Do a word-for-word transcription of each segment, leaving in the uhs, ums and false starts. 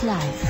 Live.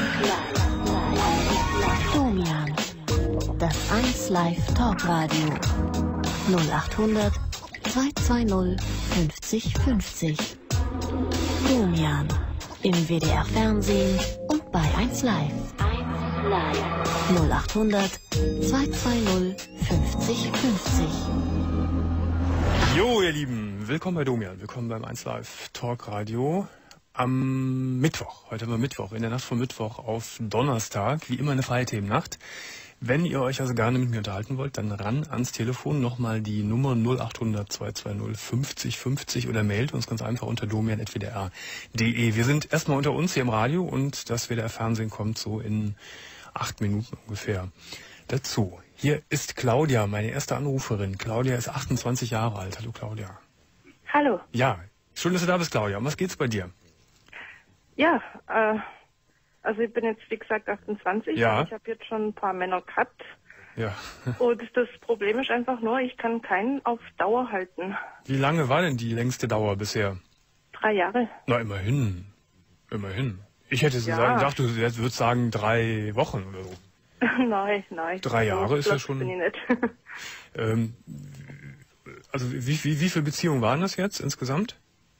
Domian. Das eins Live Talkradio. null achthundert zweihundertzweißig fünfzig fünfzig. Domian. Im W D R Fernsehen und bei eins Live. null achthundert zweihundertzweißig fünfzig fünfzig. Jo, ihr Lieben, willkommen bei Domian, willkommen beim eins Live Talkradio am Mittwoch. Heute haben wir Mittwoch, in der Nacht von Mittwoch auf Donnerstag, wie immer eine freie Themennacht. Wenn ihr euch also gerne mit mir unterhalten wollt, dann ran ans Telefon, nochmal die Nummer null achthundert zweihundertzweißig fünfzig fünfzig oder mailt uns ganz einfach unter domian punkt w d r punkt d e. Wir sind erstmal unter uns hier im Radio und das W D R Fernsehen kommt so in acht Minuten ungefähr dazu. Hier ist Claudia, meine erste Anruferin. Claudia ist achtundzwanzig Jahre alt. Hallo Claudia. Hallo. Ja, schön, dass du da bist, Claudia. Um was geht's bei dir? Ja, äh, also ich bin jetzt, wie gesagt, achtundzwanzig. Ja. Und ich habe jetzt schon ein paar Männer gehabt. Ja. Und das Problem ist einfach nur, ich kann keinen auf Dauer halten. Wie lange war denn die längste Dauer bisher? Drei Jahre. Na, immerhin. Immerhin. Ich hätte Ja. sagen, gedacht, du würdest sagen drei Wochen oder so. nein, nein. Drei Jahre so ist ja flott schon- bin ich nicht. Ähm, also wie, wie, wie viele Beziehungen waren das jetzt insgesamt?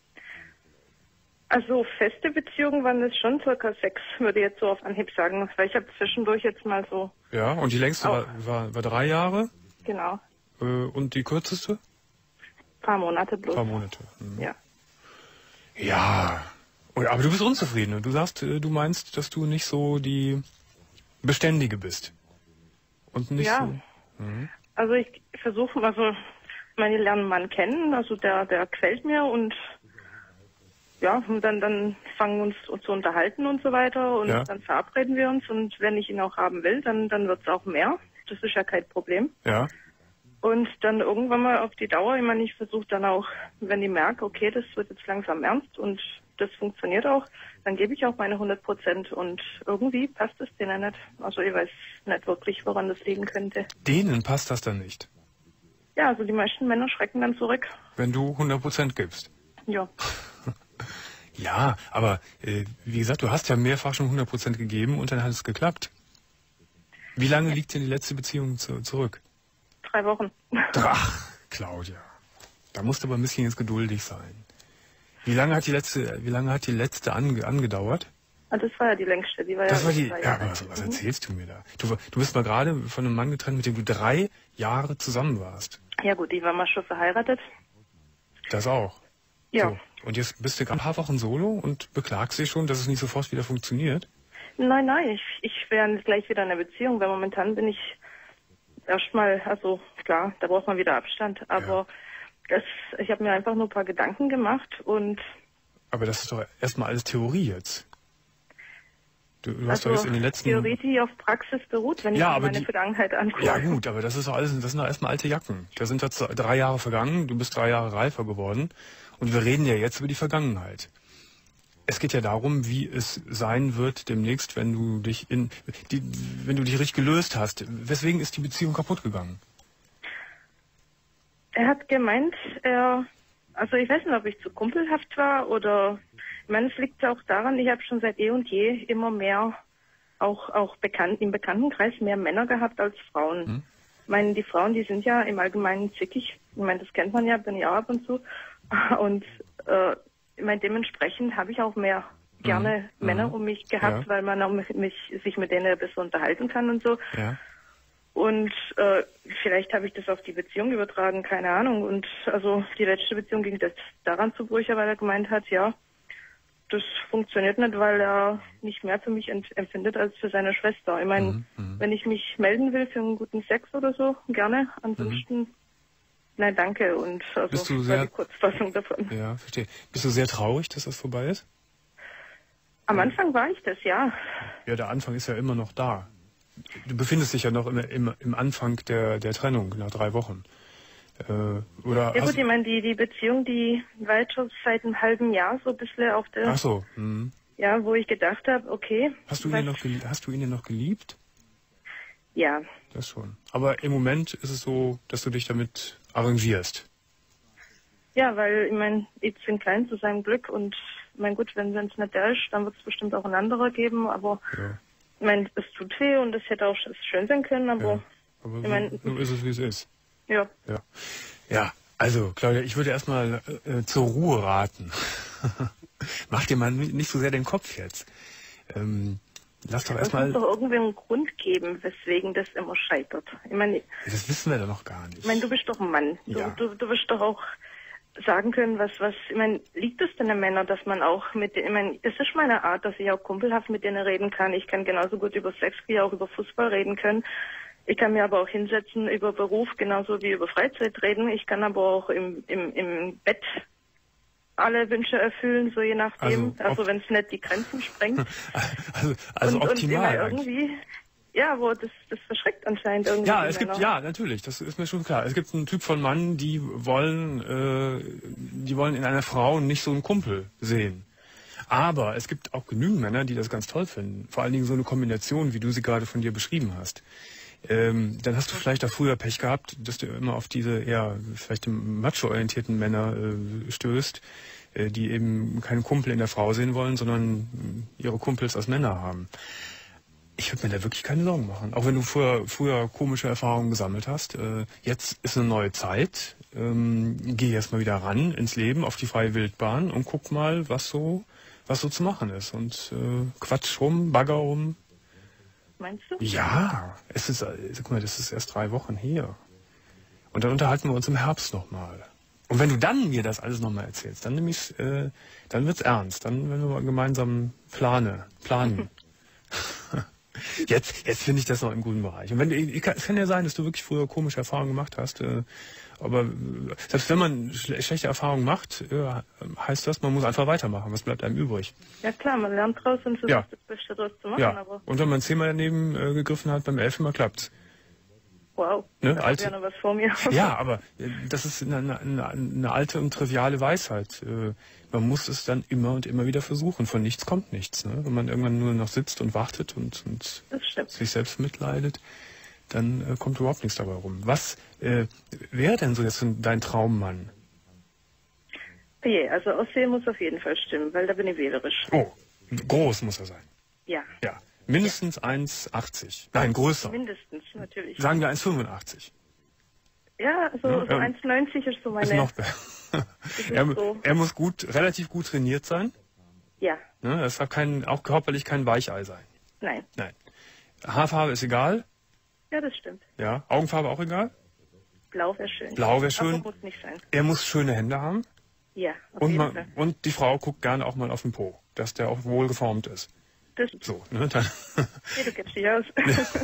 Also feste Beziehungen waren das schon circa sechs, würde ich jetzt so auf Anhieb sagen. Weil ich habe zwischendurch jetzt mal so, Ja, und die längste Auch. war, war, war drei Jahre genau, äh, und die kürzeste? ein paar Monate Ein bloß. paar Monate. Mhm. Ja. Ja, und, aber du bist unzufrieden. Du sagst, äh, du meinst, dass du nicht so die Beständige bist. Und nicht Ja. so. Mhm. Also ich versuche, also meine lernen Mann kennen, also der, der gefällt mir und ja, und dann, dann fangen wir uns zu unterhalten und so weiter und Ja. dann verabreden wir uns und wenn ich ihn auch haben will, dann, dann wird es auch mehr. Das ist ja kein Problem. Ja. Und dann irgendwann mal auf die Dauer, ich meine, ich versuche dann auch, wenn ich merke, okay, das wird jetzt langsam ernst und das funktioniert auch, dann gebe ich auch meine hundert Prozent und irgendwie passt es denen nicht. Also ich weiß nicht wirklich, woran das liegen könnte. Denen passt das dann nicht, Ja, also die meisten Männer schrecken dann zurück. wenn du hundert Prozent gibst. Ja. Ja, aber äh, wie gesagt, du hast ja mehrfach schon hundert Prozent gegeben und dann hat es geklappt. Wie lange liegt denn die letzte Beziehung zu, zurück? Drei Wochen. Ach, Claudia, da musst du aber ein bisschen jetzt geduldig sein. Wie lange hat die letzte, wie lange hat die letzte ange, angedauert? Ah, das war ja die längste. Die war Das ja war die. drei Ja, Jahre. aber was, was Mhm. erzählst du mir da? Du, du bist mal gerade von einem Mann getrennt, mit dem du drei Jahre zusammen warst. Ja gut, die war mal schon verheiratet. Das auch. Ja. So. Und jetzt bist du gerade ein paar Wochen solo und beklagst dich schon, dass es nicht sofort wieder funktioniert. Nein, nein, ich, ich wäre gleich wieder in einer Beziehung, weil momentan bin ich erstmal, also klar, da braucht man wieder Abstand, aber das, ich habe mir einfach nur ein paar Gedanken gemacht und Aber das ist doch erstmal alles Theorie jetzt. Du, du hast also doch jetzt in den letzten. Theorie, die auf Praxis beruht, wenn Ja, ich aber mir meine die- Vergangenheit angucke. Ja gut, aber das ist doch alles, das sind doch erstmal alte Jacken. Da sind jetzt drei Jahre vergangen, du bist drei Jahre reifer geworden und wir reden ja jetzt über die Vergangenheit. Es geht ja darum, wie es sein wird demnächst, wenn du dich in, die, wenn du dich richtig gelöst hast. Weswegen ist die Beziehung kaputt gegangen? Er hat gemeint, er, also ich weiß nicht, ob ich zu kumpelhaft war oder, ich meine, es liegt ja auch daran, ich habe schon seit eh und je immer mehr, auch, auch bekannt, im Bekanntenkreis mehr Männer gehabt als Frauen. Hm. Ich meine, die Frauen, die sind ja im Allgemeinen zickig. Ich meine, das kennt man ja, bin ich auch ab und zu. Und äh, ich meine, dementsprechend habe ich auch mehr gerne Mhm. Männer Mhm. um mich gehabt, Ja. weil man auch mich, mich, sich mit denen ein bisschen unterhalten kann und so. Ja. Und äh, vielleicht habe ich das auf die Beziehung übertragen, keine Ahnung. Und also die letzte Beziehung ging das daran zu Brüche, weil er gemeint hat, ja, das funktioniert nicht, weil er nicht mehr für mich ent- empfindet als für seine Schwester. Ich meine, Mhm, mhm. wenn ich mich melden will für einen guten Sex oder so, gerne. Ansonsten, nein, danke. Und also Bist du das war sehr- die Kurzfassung davon. Ja, verstehe. Bist du sehr traurig, dass das vorbei ist? Am Anfang war ich das, ja. Ja, der Anfang ist ja immer noch da. Du befindest dich ja noch im, im, im Anfang der, der Trennung nach drei Wochen. Äh, oder Ja hast, gut, ich meine, die, die Beziehung, die war jetzt schon seit einem halben Jahr so ein bisschen auf der, ach so. Hm. ja, wo ich gedacht habe, okay. Hast du was- ihn noch gelie- hast du ihn denn noch geliebt? Ja, Das schon. Aber im Moment ist es so, dass du dich damit arrangierst. Ja, weil, ich meine, ich bin klein zu seinem Glück und, ich meine, gut, wenn es nicht der ist, dann wird es bestimmt auch ein anderer geben, aber, Ja. ich meine, es tut weh und es hätte auch schön sein können, aber, Ja. Aber ich so, mein, so ist es, wie es ist. ja. Ja, ja, also Claudia, ich würde erstmal äh, zur Ruhe raten. Mach dir mal nicht so sehr den Kopf jetzt. Ähm, lass doch Es erstmal... muss doch irgendwie einen Grund geben, weswegen das immer scheitert. Ich meine, Das wissen wir doch noch gar nicht. ich meine, du bist doch ein Mann. Du, Ja. du, du wirst doch auch sagen können, was, was, ich meine, liegt es denn an Männern, dass man auch mit, ich meine, das ist meine Art, dass ich auch kumpelhaft mit denen reden kann. Ich kann genauso gut über Sex wie auch über Fußball reden können. Ich kann mir aber auch hinsetzen über Beruf, genauso wie über Freizeit reden. Ich kann aber auch im, im, im Bett alle Wünsche erfüllen, so je nachdem. Also, Also, wenn es nicht die Grenzen sprengt. Also, also und, optimal und immer eigentlich. irgendwie, ja, wo das, das verschreckt anscheinend irgendwie. Ja, die es gibt, Männer. ja, natürlich, das ist mir schon klar. Es gibt einen Typ von Mann, die wollen, äh, die wollen in einer Frau nicht so einen Kumpel sehen. Aber es gibt auch genügend Männer, die das ganz toll finden. Vor allen Dingen so eine Kombination, wie du sie gerade von dir beschrieben hast. Ähm, dann hast du vielleicht auch früher Pech gehabt, dass du immer auf diese eher vielleicht macho-orientierten Männer äh, stößt, äh, die eben keinen Kumpel in der Frau sehen wollen, sondern äh, ihre Kumpels als Männer haben. Ich würde mir da wirklich keine Sorgen machen. Auch wenn du früher, früher komische Erfahrungen gesammelt hast. Äh, jetzt ist eine neue Zeit. Ähm, geh erst mal wieder ran ins Leben, auf die freie Wildbahn und guck mal, was so, was so zu machen ist. Und äh, Quatsch rum, Bagger rum. Meinst du? Ja, es ist, äh, guck mal, das ist erst drei Wochen her. Und dann unterhalten wir uns im Herbst nochmal. Und wenn du dann mir das alles nochmal erzählst, dann nämlich, äh, dann wird's ernst. Dann werden wir gemeinsam plane, planen. Jetzt, jetzt finde ich das noch im guten Bereich. Und wenn du, ich, es kann ja sein, dass du wirklich früher komische Erfahrungen gemacht hast. Äh, aber äh, selbst wenn man schle schlechte Erfahrungen macht, äh, heißt das, man muss einfach weitermachen. Was bleibt einem übrig? Ja klar, man lernt draus und versucht Ja. das Beste draus zu machen, Ja. aber Und wenn man zehnmal daneben äh, gegriffen hat, beim elften Mal klappt's. wow, Ne, da alte- wäre noch was vor mir. Ja, aber äh, das ist eine, eine, eine alte und triviale Weisheit. Äh, man muss es dann immer und immer wieder versuchen. Von nichts kommt nichts. Ne? Wenn man irgendwann nur noch sitzt und wartet und, und Das stimmt. sich selbst mitleidet, dann äh, kommt überhaupt nichts dabei rum. Was äh, wäre denn so jetzt dein Traummann? Je, also Aussehen muss auf jeden Fall stimmen, weil da bin ich wählerisch. Oh, groß muss er sein. Ja, Ja, mindestens eins achtzig. Nein, größer. mindestens, natürlich. Sagen wir eins fünfundachtzig. Ja, so, Ja, so ähm, eins neunzig ist so meine... Ist noch besser. ist er, so. er muss gut, relativ gut trainiert sein. Ja, Ne? Das darf kein, auch körperlich kein Weichei sein. nein. Nein. Haarfarbe ist egal. Ja, das stimmt. Ja. Augenfarbe auch egal. Blau wäre schön. Blau wäre schön. Aber muss nicht sein. Er muss schöne Hände haben. Ja, auf Und, jeden man, Fall. und die Frau guckt gerne auch mal auf den Po, dass der auch wohl geformt ist. Das, So, ne? Dann nee, du kennst dich aus.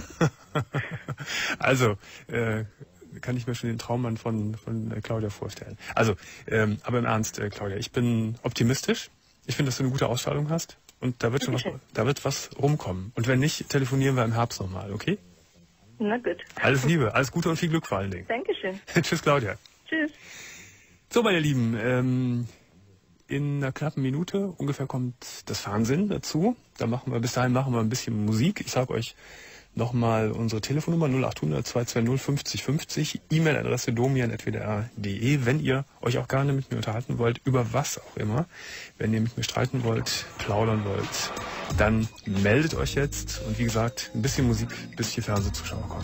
also, äh, kann ich mir schon den Traummann von, von äh, Claudia vorstellen. Also, ähm, aber im Ernst, äh, Claudia, ich bin optimistisch. Ich finde, dass du eine gute Ausstrahlung hast. Und da wird schon was, da wird was rumkommen. Und wenn nicht, telefonieren wir im Herbst nochmal, okay? Na gut. Alles Liebe, alles Gute und viel Glück vor allen Dingen. Dankeschön. Tschüss, Claudia. Tschüss. So, meine Lieben, ähm, in einer knappen Minute ungefähr kommt das Fernsehen dazu. Da machen wir, bis dahin machen wir ein bisschen Musik. Ich sage euch nochmal unsere Telefonnummer null acht hundert zwei zwei null fünfzig fünfzig, E-Mail-Adresse domian at w d r punkt d e, wenn ihr euch auch gerne mit mir unterhalten wollt, über was auch immer. Wenn ihr mit mir streiten wollt, plaudern wollt, dann meldet euch jetzt. Und wie gesagt, ein bisschen Musik, bis hier Fernsehzuschauer kommen.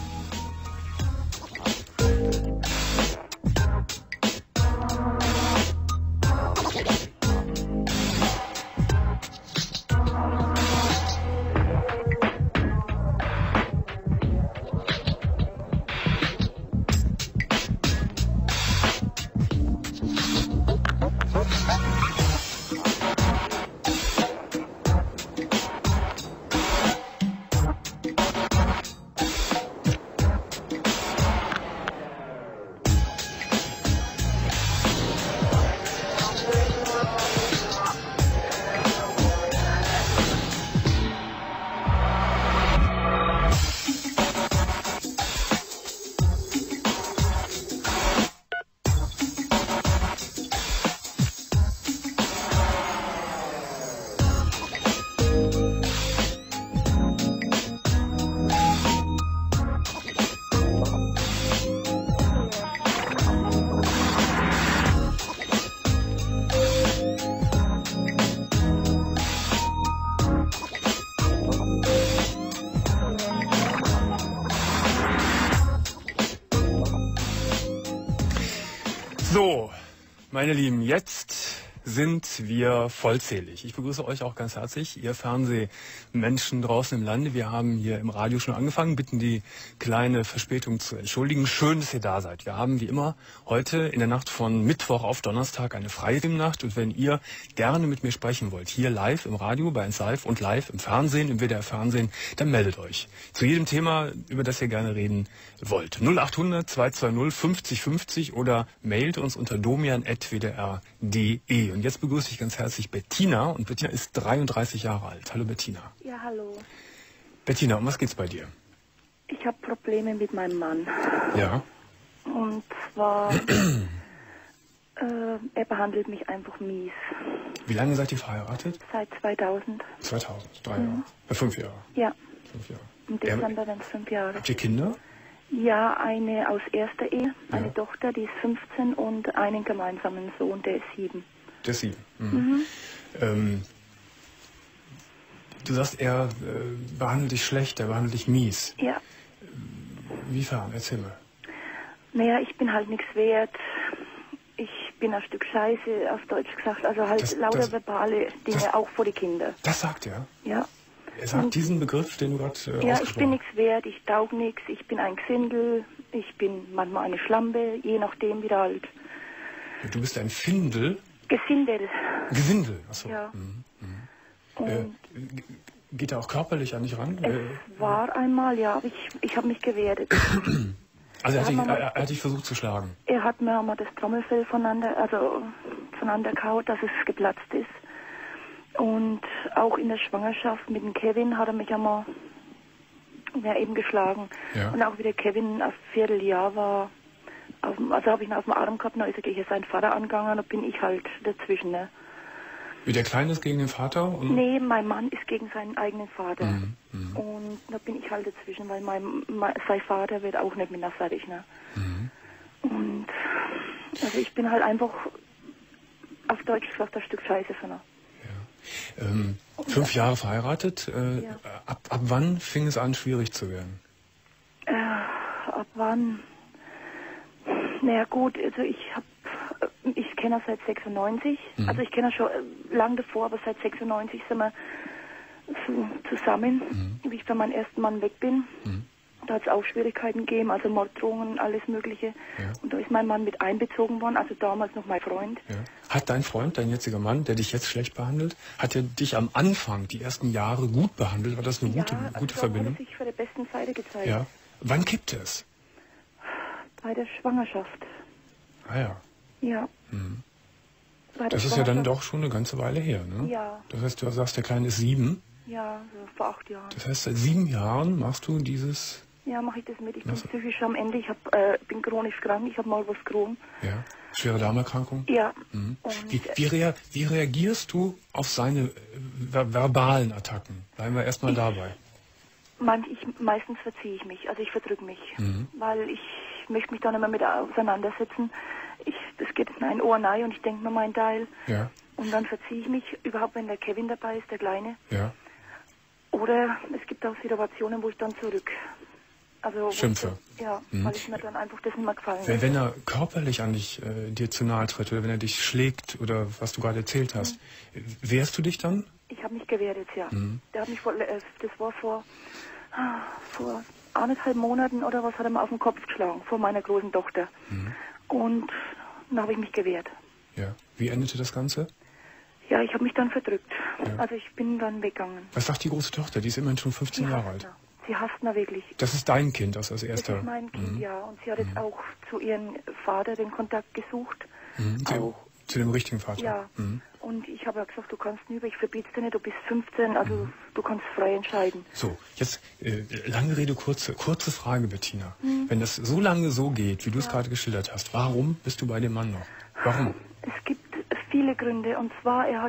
So, meine Lieben, jetzt sind wir vollzählig. Ich begrüße euch auch ganz herzlich, ihr Fernsehmenschen draußen im Lande. Wir haben hier im Radio schon angefangen, bitten die kleine Verspätung zu entschuldigen. Schön, dass ihr da seid. Wir haben wie immer heute in der Nacht von Mittwoch auf Donnerstag eine freie Themennacht. Und wenn ihr gerne mit mir sprechen wollt, hier live im Radio, bei eins Live und live im Fernsehen, im W D R Fernsehen, dann meldet euch. Zu jedem Thema, über das ihr gerne reden wollt. null acht hundert zwei zwei null fünfzig fünfzig oder mailt uns unter domian at w d r punkt d e. Und jetzt begrüße ich ganz herzlich Bettina. Und Bettina ist dreiunddreißig Jahre alt. Hallo Bettina. Ja, hallo. Bettina, um was geht's bei dir? Ich habe Probleme mit meinem Mann. Ja. Und zwar, äh, er behandelt mich einfach mies. Wie lange seid ihr verheiratet? Seit zweitausend. zweitausend, drei Jahre. Äh, fünf Jahre. Ja, Fünf Jahre. im Dezember werden es fünf Jahre. Habt ihr Kinder? Ja, eine aus erster Ehe, eine Ja. Tochter, die ist fünfzehn und einen gemeinsamen Sohn, der ist sieben. Der ist sieben. Mhm. Ähm, du sagst, er äh, behandelt dich schlecht, er behandelt dich mies. Ja, Inwiefern? Erzähl mal. naja, ich bin halt nichts wert. Ich bin ein Stück Scheiße, auf Deutsch gesagt. Also halt Das- lauter das- verbale Dinge, das- auch vor die Kinder. Das sagt er. Ja. Er sagt Und- diesen Begriff, den du gerade äh, Ja, ich bin ausgesprochen nichts wert, ich taug nichts, ich bin ein Gesindel, ich bin manchmal eine Schlampe, je nachdem wieder halt. hast. Du bist ein Findel. Gesindel. Gesindel. Achso. Ja. Mhm. Und Äh, g- geht er auch körperlich an dich ran? es Äh, war einmal, ja, aber ich, ich habe mich gewehrt. also er hat, dich, haben wir- er, er hat dich versucht zu schlagen. Er hat mir einmal das Trommelfell voneinander, also voneinander gehauen, dass es geplatzt ist. Und auch in der Schwangerschaft mit dem Kevin hat er mich einmal ja, eben geschlagen. Ja. Und auch wie der Kevin ein Vierteljahr war, auf, dem- also habe ich ihn auf dem Arm gehabt, dann ist er gegen seinen Vater angegangen, da bin ich halt dazwischen. Ne? Wie der Kleine ist gegen den Vater? Und Nee, mein Mann ist gegen seinen eigenen Vater. Mhm, mhm. Und da bin ich halt dazwischen, weil mein, mein sein Vater wird auch nicht mit mir fertig. Ne? Mhm. Und also ich bin halt einfach auf Deutsch gesagt ein Stück Scheiße für ihn. Ähm, fünf Jahre verheiratet. Äh, Ja. ab, ab wann fing es an, schwierig zu werden? Äh, ab wann? Naja gut, also ich habe, ich kenne ihn seit sechsundneunzig. Mhm. Also ich kenne ihn schon äh, lang davor, aber seit sechsundneunzig sind wir so zusammen, Mhm. wie ich bei meinem ersten Mann weg bin. Mhm. Da hat es auch Schwierigkeiten gegeben, also Morddrohungen, alles Mögliche. Ja. Und da ist mein Mann mit einbezogen worden, also damals noch mein Freund. Ja. Hat dein Freund, dein jetziger Mann, der dich jetzt schlecht behandelt, hat er dich am Anfang, die ersten Jahre, gut behandelt? War das eine gute, ja, also gute da Verbindung? hat er sich für die besten Seite gezeigt. Ja. Wann kippt es? Bei der Schwangerschaft. Ah ja. Ja. Mhm. Bei der Das ist ja dann Schwangerschaft. doch schon eine ganze Weile her, ne? Ja. Das heißt, du sagst, der Kleine ist sieben. Ja, so vor acht Jahren. Das heißt, seit sieben Jahren machst du dieses, Ja, mache ich das mit. Ich bin Ach so. psychisch am Ende. Ich hab, äh, bin chronisch krank. Ich habe mal was Crohn. ja, schwere Darmerkrankung. Ja. Mhm. Und Wie, wie, rea wie reagierst du auf seine äh, ver verbalen Attacken? Bleiben wir erstmal dabei. man, ich, meistens verziehe ich mich. Also ich verdrücke mich. Mhm. Weil ich möchte mich da nicht mehr mit auseinandersetzen. Ich, das geht in ein Ohr rein und ich denke mir meinen Teil. Ja, Und dann verziehe ich mich. Überhaupt, wenn der Kevin dabei ist, der Kleine. ja. Oder es gibt auch Situationen, wo ich dann zurück. Also, wo Schimpfe. Ich, ja, Mhm. weil ich mir dann einfach das nicht mehr gefallen Wenn, hat. wenn er körperlich an dich, äh, dir zu nahe tritt oder wenn er dich schlägt oder was du gerade erzählt hast, Mhm. wehrst du dich dann? Ich habe mich gewehrt jetzt, ja. Mhm. Der hat mich vor, äh, das war vor, ah, vor anderthalb Monaten oder was, hat er mir auf den Kopf geschlagen, vor meiner großen Tochter. Mhm. Und dann habe ich mich gewehrt. Ja. Wie endete das Ganze? Ja, ich habe mich dann verdrückt. Ja. Also ich bin dann weggegangen. Was sagt die große Tochter? Die ist immerhin schon fünfzehn Jahre alt. ihn. Sie hasst ihn wirklich. Das ist dein Kind, das als Das erster. ist mein Kind, Mhm. ja. Und sie hat jetzt auch zu ihrem Vater den Kontakt gesucht. Mhm. Zu, Auch. zu dem richtigen Vater. Ja. Mhm. Und ich habe ja gesagt, du kannst nie, ich verbiete dir nicht, du bist fünfzehn, also Mhm. du kannst frei entscheiden. So, jetzt äh, lange Rede, kurze, kurze Frage, Bettina. Mhm. Wenn das so lange so geht, wie du es gerade geschildert hast, warum bist du bei dem Mann noch? Warum? Es gibt viele Gründe. Und zwar, er hat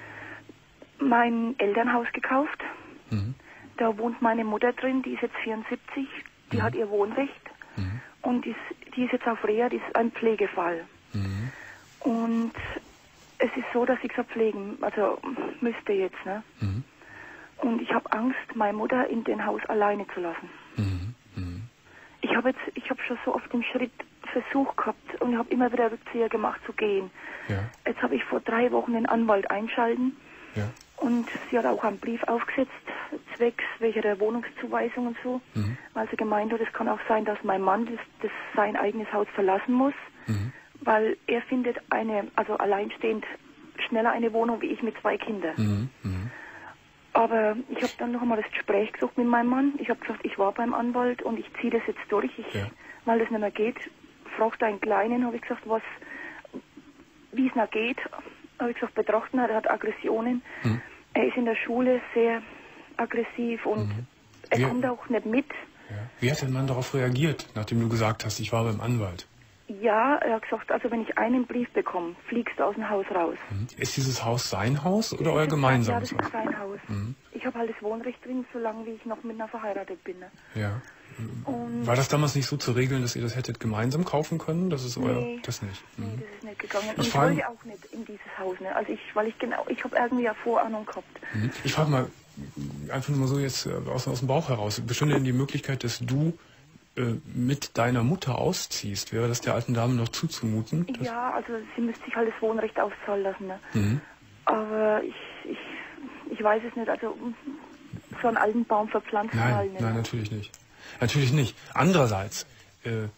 mein Elternhaus gekauft. Mhm. Da wohnt meine Mutter drin, die ist jetzt vierundsiebzig. Die Mhm. hat ihr Wohnrecht. Mhm. Und die ist, die ist jetzt auf Reha, die ist ein Pflegefall. Mhm. Und es ist so, dass ich sie pflegen, also müsste jetzt. Ne? Mhm. Und ich habe Angst, meine Mutter in dem Haus alleine zu lassen. Mhm. Mhm. Ich habe jetzt, ich habe schon so oft den Schritt versucht gehabt und habe immer wieder Rückzieher gemacht zu gehen. Ja. Jetzt habe ich vor drei Wochen den Anwalt einschalten. Ja. Und sie hat auch einen Brief aufgesetzt, zwecks welcher der Wohnungszuweisung und so, mhm. weil sie gemeint hat, es kann auch sein, dass mein Mann das, das sein eigenes Haus verlassen muss, mhm. weil er findet eine, also alleinstehend, schneller eine Wohnung wie ich mit zwei Kindern. Mhm. Mhm. Aber ich habe dann noch einmal das Gespräch gesucht mit meinem Mann. Ich habe gesagt, ich war beim Anwalt und ich ziehe das jetzt durch, ich, ja. weil das nicht mehr geht. Fragt einen Kleinen, habe ich gesagt, was, wie es noch geht. Habe ich gesagt, betrachten hat, er hat Aggressionen. Mhm. Er ist in der Schule sehr aggressiv und mhm. er Wie, kommt auch nicht mit. Ja. Wie hat der Mann darauf reagiert, nachdem du gesagt hast, ich war beim Anwalt? Ja, er hat gesagt, also wenn ich einen Brief bekomme, fliegst du aus dem Haus raus. Mhm. Ist dieses Haus sein Haus oder euer gemeinsames Haus? Ja, das ist sein Haus. Mhm. Ich habe halt das Wohnrecht drin, solange wie ich noch mit einer verheiratet bin. Ja. Und war das damals nicht so zu regeln, dass ihr das hättet gemeinsam kaufen können? Das ist euer, nee, das nicht. Mhm. Nee, das ist nicht gegangen. Und ich, ich wollte auch nicht in dieses Haus, ne? Also ich, weil ich genau, ich habe irgendwie eine Vorahnung gehabt. Mhm. Ich frage mal, einfach nur mal so jetzt aus, aus dem Bauch heraus, bestünde denn die Möglichkeit, dass du äh, mit deiner Mutter ausziehst? Wäre das der alten Dame noch zuzumuten? Ja, also sie müsste sich halt das Wohnrecht auszahlen lassen, ne? Mhm. Aber ich, ich, ich weiß es nicht, also so einen alten Baum verpflanzen nein, halt nicht. Nein, natürlich nicht. Natürlich nicht. Andererseits, äh,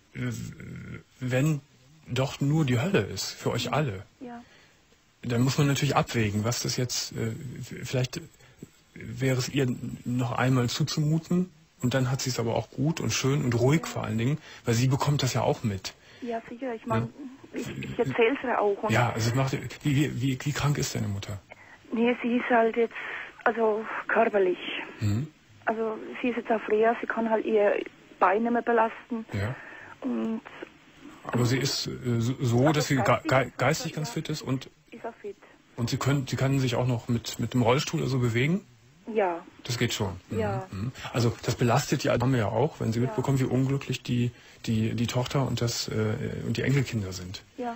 wenn doch nur die Hölle ist, für euch alle, ja. dann muss man natürlich abwägen, was das jetzt, äh, vielleicht wäre es ihr noch einmal zuzumuten und dann hat sie es aber auch gut und schön und ruhig ja. vor allen Dingen, weil sie bekommt das ja auch mit. Ja, sicher. Ich meine, ja. ich, ich erzähle es ja auch. Und ja, also es macht, wie, wie, wie, wie krank ist deine Mutter? Nee, sie ist halt jetzt, also körperlich. Mhm. Also sie ist jetzt auf Reha, sie kann halt ihr Bein nicht mehr belasten. Ja. Und aber sie ist äh, so, dass sie geistig, ge geistig ganz fit ist und ist auch fit. Und sie können, sie kann sich auch noch mit mit dem Rollstuhl oder so bewegen? Ja. Das geht schon. Ja. Mhm. Also das belastet die Dame ja auch, wenn sie ja. mitbekommt, wie unglücklich die die die Tochter und das äh, und die Enkelkinder sind. Ja.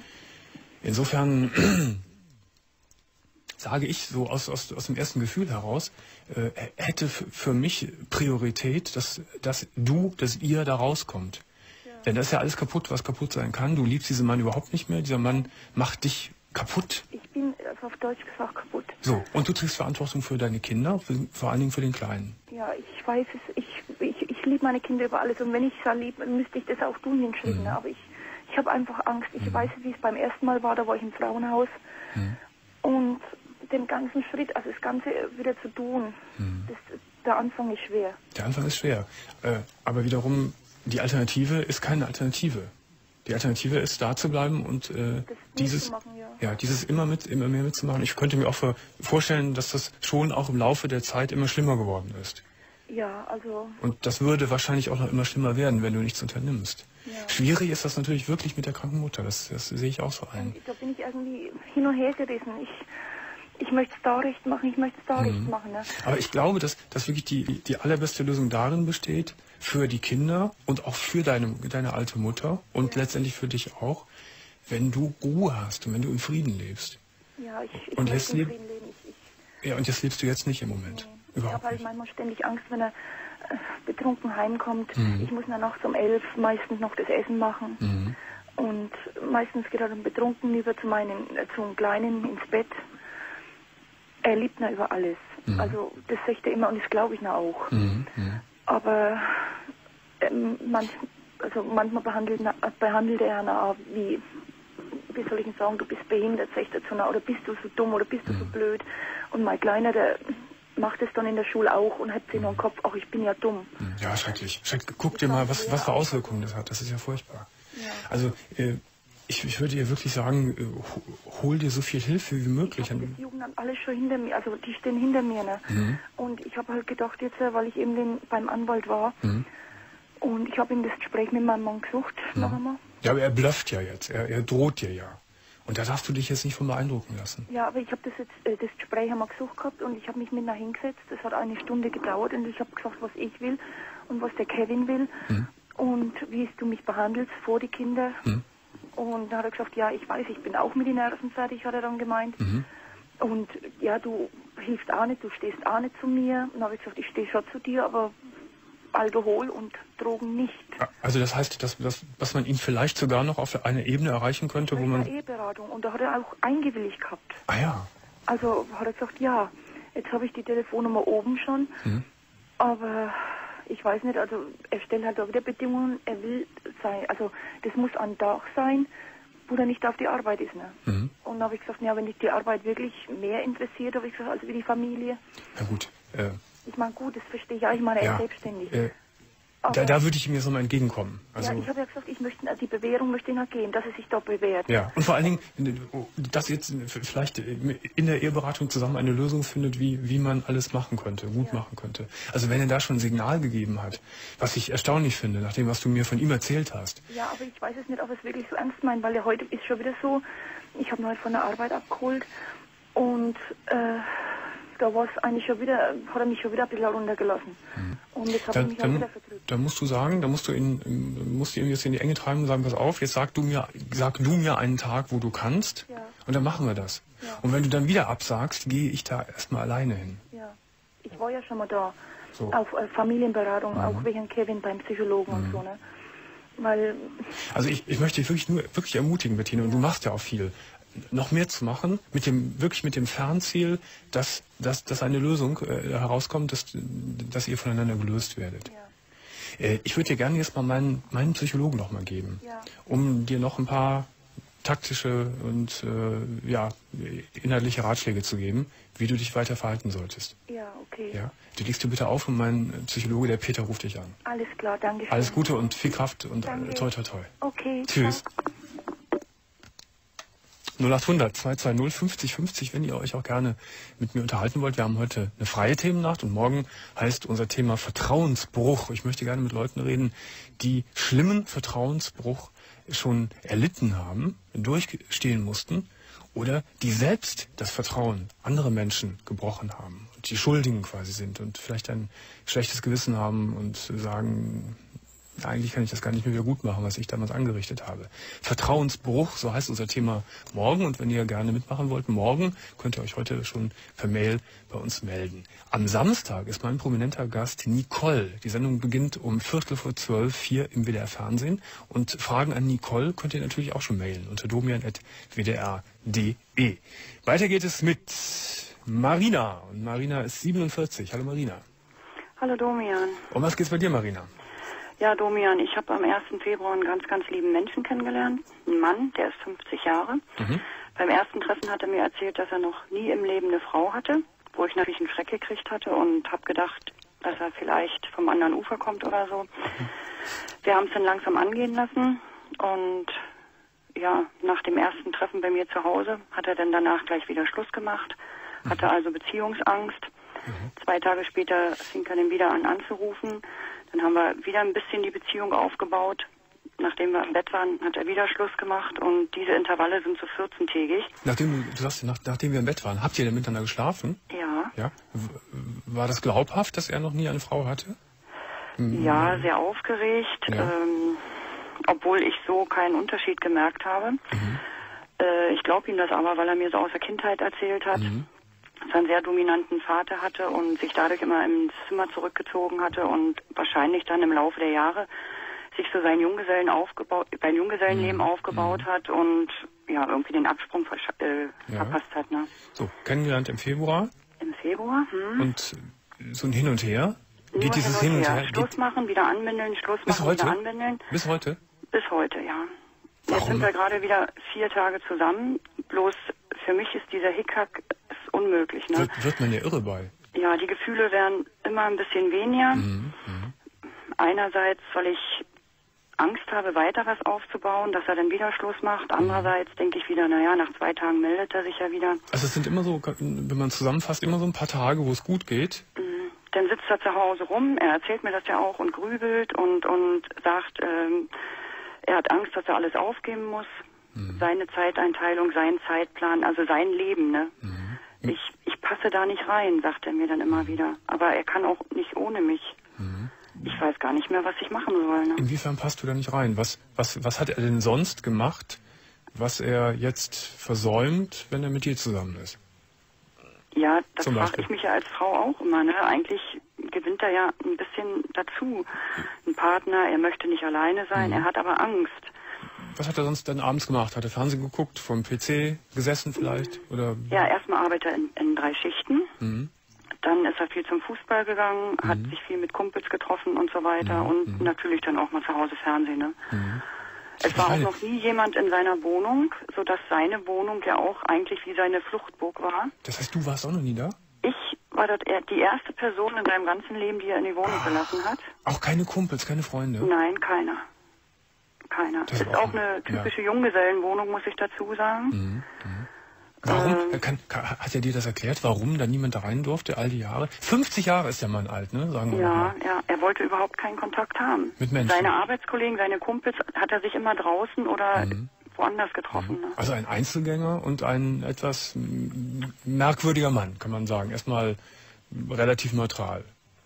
Insofern sage ich so aus, aus, aus dem ersten Gefühl heraus, äh, hätte für mich Priorität, dass, dass du, dass ihr da rauskommt. Ja. Denn das ist ja alles kaputt, was kaputt sein kann. Du liebst diesen Mann überhaupt nicht mehr. Dieser Mann macht dich kaputt. Ich bin, also auf Deutsch gesagt, kaputt. So, und du trägst Verantwortung für deine Kinder, für, vor allen Dingen für den Kleinen. Ja, ich weiß es. Ich, ich, ich liebe meine Kinder über alles. Und wenn ich sie liebe, müsste ich das auch tun hinschicken. Mhm. Aber ich, ich habe einfach Angst. Ich mhm. weiß, wie es beim ersten Mal war, da war ich im Frauenhaus. Mhm. Und den ganzen Schritt, also das Ganze wieder zu tun, hm. das, der Anfang ist schwer. Der Anfang ist schwer. Äh, aber wiederum, die Alternative ist keine Alternative. Die Alternative ist, da zu bleiben und äh, dieses, machen, ja. Ja, dieses immer mit, immer mehr mitzumachen. Ich könnte mir auch vorstellen, dass das schon auch im Laufe der Zeit immer schlimmer geworden ist. Ja, also. Und das würde wahrscheinlich auch noch immer schlimmer werden, wenn du nichts unternimmst. Ja. Schwierig ist das natürlich wirklich mit der kranken Mutter. Das, das sehe ich auch so ein. Und da bin ich irgendwie hin und her gerissen. Ich Ich möchte es da recht machen, ich möchte es da mhm. recht machen. Ne? Aber ich glaube, dass, dass wirklich die, die allerbeste Lösung darin besteht, für die Kinder und auch für deine, deine alte Mutter und ja. letztendlich für dich auch, wenn du Ruhe hast und wenn du im Frieden lebst. Ja, ich, ich und möchte jetzt im leb Frieden leben. Ich, ich ja, und jetzt lebst du jetzt nicht im Moment. Nee. Ich habe halt manchmal ständig Angst, wenn er äh, betrunken heimkommt. Mhm. Ich muss dann nachts um elf meistens noch das Essen machen. Mhm. Und meistens geht er dann betrunken über zu meinen, äh, zum Kleinen ins Bett. Er liebt ihn über alles. Mhm. Also das sagt er immer und das glaube ich ihn auch. Mhm. Mhm. Aber ähm, manch, also manchmal behandelt, behandelt er ihn auch wie, wie soll ich ihn sagen, du bist behindert, sagt er zu nah, oder bist du so dumm oder bist du mhm. so blöd. Und mein Kleiner, der macht es dann in der Schule auch und hat sich noch im Kopf, ach, ich bin ja dumm. Ja, schrecklich. schrecklich. Guck dir mal, was, was für Auswirkungen das hat. Das ist ja furchtbar. Ja. Also äh, Ich, ich würde dir wirklich sagen, hol dir so viel Hilfe wie möglich. Ich habe das Jugendamt alles schon hinter mir, also die stehen hinter mir. Ne? Mhm. Und ich habe halt gedacht jetzt, weil ich eben den, beim Anwalt war mhm. und ich habe ihm das Gespräch mit meinem Mann gesucht, mhm. noch einmal. Ja, aber er blufft ja jetzt, er, er droht dir ja. Und da darfst du dich jetzt nicht von beeindrucken lassen. Ja, aber ich habe das jetzt, äh, das Gespräch haben wir gesucht gehabt und ich habe mich mit nach hingesetzt. Das hat eine Stunde gedauert und ich habe gesagt, was ich will und was der Kevin will mhm. und wie du mich behandelst vor die Kinder. Mhm. Und dann hat er gesagt, ja, ich weiß, ich bin auch mit den Nerven fertig, hat er dann gemeint. Mhm. Und ja, du hilfst auch nicht, du stehst auch nicht zu mir. Und dann habe ich gesagt, ich stehe schon zu dir, aber Alkohol und Drogen nicht. Also das heißt, dass, dass, dass man ihn vielleicht sogar noch auf eine Ebene erreichen könnte, bei wo man... einer Eheberatung. Und da hat er auch eingewilligt gehabt. Ah ja. Also hat er gesagt, ja, jetzt habe ich die Telefonnummer oben schon, Mhm. aber ich weiß nicht, also er stellt halt auch wieder Bedingungen, er will sein, also das muss ein Tag sein, wo er nicht auf die Arbeit ist. Ne? Mhm. Und dann habe ich gesagt, ja, wenn dich die Arbeit wirklich mehr interessiert, habe ich gesagt, als wie die Familie. Na gut. Äh, Ich meine, gut, das verstehe ich ja, ich meine, er ja, ist selbstständig. Äh, Aber, da, da würde ich ihm jetzt nochmal entgegenkommen. Also, ja, ich habe ja gesagt, ich möchte, also die Bewährung möchte ich noch geben, dass er sich da bewährt. ja, und vor allen Dingen, dass jetzt vielleicht in der Eheberatung zusammen eine Lösung findet, wie, wie man alles machen könnte, gut Ja. machen könnte. Also wenn er da schon ein Signal gegeben hat, was ich erstaunlich finde, nach dem, was du mir von ihm erzählt hast. Ja, aber ich weiß es nicht, ob er es wirklich so ernst meint, weil er heute ist schon wieder so, ich habe ihn heute von der Arbeit abgeholt und äh, da war es eigentlich schon wieder, hat er mich schon wieder ein bisschen runtergelassen. Mhm. Und jetzt habe ich mich auch Dann, wieder verdrückt. dann musst du sagen, da musst du ihn, musst du ihn jetzt in die Enge treiben und sagen, pass auf, jetzt sag du mir, sag du mir einen Tag, wo du kannst, Ja. und dann machen wir das. Ja. Und wenn du dann wieder absagst, gehe ich da erstmal alleine hin. Ja, ich war ja schon mal da, So. auf äh, Familienberatung, Mhm. auch wegen Kevin beim Psychologen und so, ne? Weil, Also ich, ich möchte dich wirklich nur wirklich ermutigen, Bettina, und du machst ja auch viel, noch mehr zu machen, mit dem, wirklich mit dem Fernziel, dass, dass, dass eine Lösung äh, herauskommt, dass, dass ihr voneinander gelöst werdet. ja, Äh, ich würde dir gerne jetzt mal meinen, meinen Psychologen noch mal geben, Ja. um dir noch ein paar taktische und äh, ja, inhaltliche Ratschläge zu geben, wie du dich weiter verhalten solltest. ja, okay. Ja? Du legst dir bitte auf und mein Psychologe, der Peter, ruft dich an. Alles klar, danke schön. Alles Gute und viel Kraft und Danke. äh, toi toi toi. Okay. Tschüss. danke. null acht hundert zwei zwei null fünfzig fünfzig, wenn ihr euch auch gerne mit mir unterhalten wollt. Wir haben heute eine freie Themennacht und morgen heißt unser Thema Vertrauensbruch. Ich möchte gerne mit Leuten reden, die schlimmen Vertrauensbruch schon erlitten haben, durchstehen mussten oder die selbst das Vertrauen anderer Menschen gebrochen haben und die Schuldigen quasi sind und vielleicht ein schlechtes Gewissen haben und sagen, eigentlich kann ich das gar nicht mehr wieder gut machen, was ich damals angerichtet habe. Vertrauensbruch, so heißt unser Thema morgen. Und wenn ihr gerne mitmachen wollt, morgen könnt ihr euch heute schon per Mail bei uns melden. Am Samstag ist mein prominenter Gast Nicole. Die Sendung beginnt um Viertel vor zwölf hier im W D R Fernsehen. Und Fragen an Nicole könnt ihr natürlich auch schon mailen unter domian at w d r punkt d e. Weiter geht es mit Marina. Und Marina ist siebenundvierzig. Hallo Marina. Hallo Domian. Um was geht's bei dir, Marina? Ja, Domian, ich habe am ersten Februar einen ganz, ganz lieben Menschen kennengelernt. Einen Mann, der ist fünfzig Jahre. Mhm. Beim ersten Treffen hat er mir erzählt, dass er noch nie im Leben eine Frau hatte, wo ich natürlich einen Schreck gekriegt hatte und habe gedacht, dass er vielleicht vom anderen Ufer kommt oder so. Mhm. Wir haben es dann langsam angehen lassen und ja, nach dem ersten Treffen bei mir zu Hause hat er dann danach gleich wieder Schluss gemacht, hatte also Beziehungsangst. Mhm. Zwei Tage später fing er dann wieder an anzurufen. Dann haben wir wieder ein bisschen die Beziehung aufgebaut. Nachdem wir im Bett waren, hat er wieder Schluss gemacht und diese Intervalle sind so vierzehntägig. Nachdem, du sagst, nach, nachdem wir im Bett waren, habt ihr denn miteinander geschlafen? Ja. Ja. W- War das glaubhaft, dass er noch nie eine Frau hatte? Ja, sehr aufgeregt, Ja. ähm, obwohl ich so keinen Unterschied gemerkt habe. Mhm. Äh, ich glaube ihm das aber, weil er mir so aus der Kindheit erzählt hat, Mhm. dass er einen sehr dominanten Vater hatte und sich dadurch immer ins Zimmer zurückgezogen hatte und wahrscheinlich dann im Laufe der Jahre sich so sein Junggesellen aufgebaut, sein Junggesellenleben Mhm. aufgebaut Mhm. hat und ja irgendwie den Absprung versch- äh, Ja. verpasst hat. Ne? So, kennengelernt im Februar Im Februar. Hm. und so ein Hin und Her. Nur Geht dieses Hin und Her? Schluss Geht machen, wieder anbindeln, Schluss bis machen, wieder heute? anbindeln. Bis heute? Bis heute, ja. Jetzt Warum? sind wir gerade wieder vier Tage zusammen. Bloß für mich ist dieser Hickhack ist unmöglich. Ne? Wird, wird man ja irre bei. Ja, die Gefühle werden immer ein bisschen weniger. Mhm. Mhm. Einerseits, weil ich Angst habe, weiter was aufzubauen, dass er dann wieder Schluss macht. Andererseits denke ich wieder, naja, nach zwei Tagen meldet er sich ja wieder. Also es sind immer so, wenn man zusammenfasst, immer so ein paar Tage, wo es gut geht. Dann sitzt er zu Hause rum, er erzählt mir das ja auch und grübelt und, und sagt, ähm, er hat Angst, dass er alles aufgeben muss. Mhm. Seine Zeiteinteilung, sein Zeitplan, also sein Leben, ne? Mhm. Ich, ich passe da nicht rein, sagt er mir dann immer wieder. Aber er kann auch nicht ohne mich. Mhm. Ich weiß gar nicht mehr, was ich machen soll. Ne? Inwiefern passt du da nicht rein? Was, was, was hat er denn sonst gemacht, was er jetzt versäumt, wenn er mit dir zusammen ist? Ja, das Zum frage Beispiel? ich mich ja als Frau auch immer. Ne? Eigentlich gewinnt da ja ein bisschen dazu. Ein Partner, er möchte nicht alleine sein, mhm. er hat aber Angst. Was hat er sonst dann abends gemacht? Hat er Fernsehen geguckt, vor dem P C gesessen vielleicht? Oder? Ja, erstmal arbeitet er in, in drei Schichten. Mhm. Dann ist er viel zum Fußball gegangen, mhm. hat sich viel mit Kumpels getroffen und so weiter. Mhm. Und natürlich dann auch mal zu Hause Fernsehen. Ne? Mhm. Es war auch noch nie jemand in seiner Wohnung, sodass seine Wohnung ja auch eigentlich wie seine Fluchtburg war. Das heißt, du warst auch noch nie da? Ich war das die erste Person in seinem ganzen Leben, die er in die Wohnung Ach, gelassen hat. Auch keine Kumpels, keine Freunde? Nein, keiner. Keiner. Das ist auch eine typische ja. Junggesellenwohnung, muss ich dazu sagen. Mhm. Mhm. Warum? Ähm, kann, kann, hat er dir das erklärt, warum da niemand da rein durfte, all die Jahre? fünfzig Jahre ist der Mann alt, ne? Sagen wir ja, mal. ja. Er wollte überhaupt keinen Kontakt haben. Mit Menschen? Seine Arbeitskollegen, seine Kumpels hat er sich immer draußen oder mhm. woanders getroffen. Mhm. Ne? Also ein Einzelgänger und ein etwas merkwürdiger Mann, kann man sagen. Erstmal relativ neutral.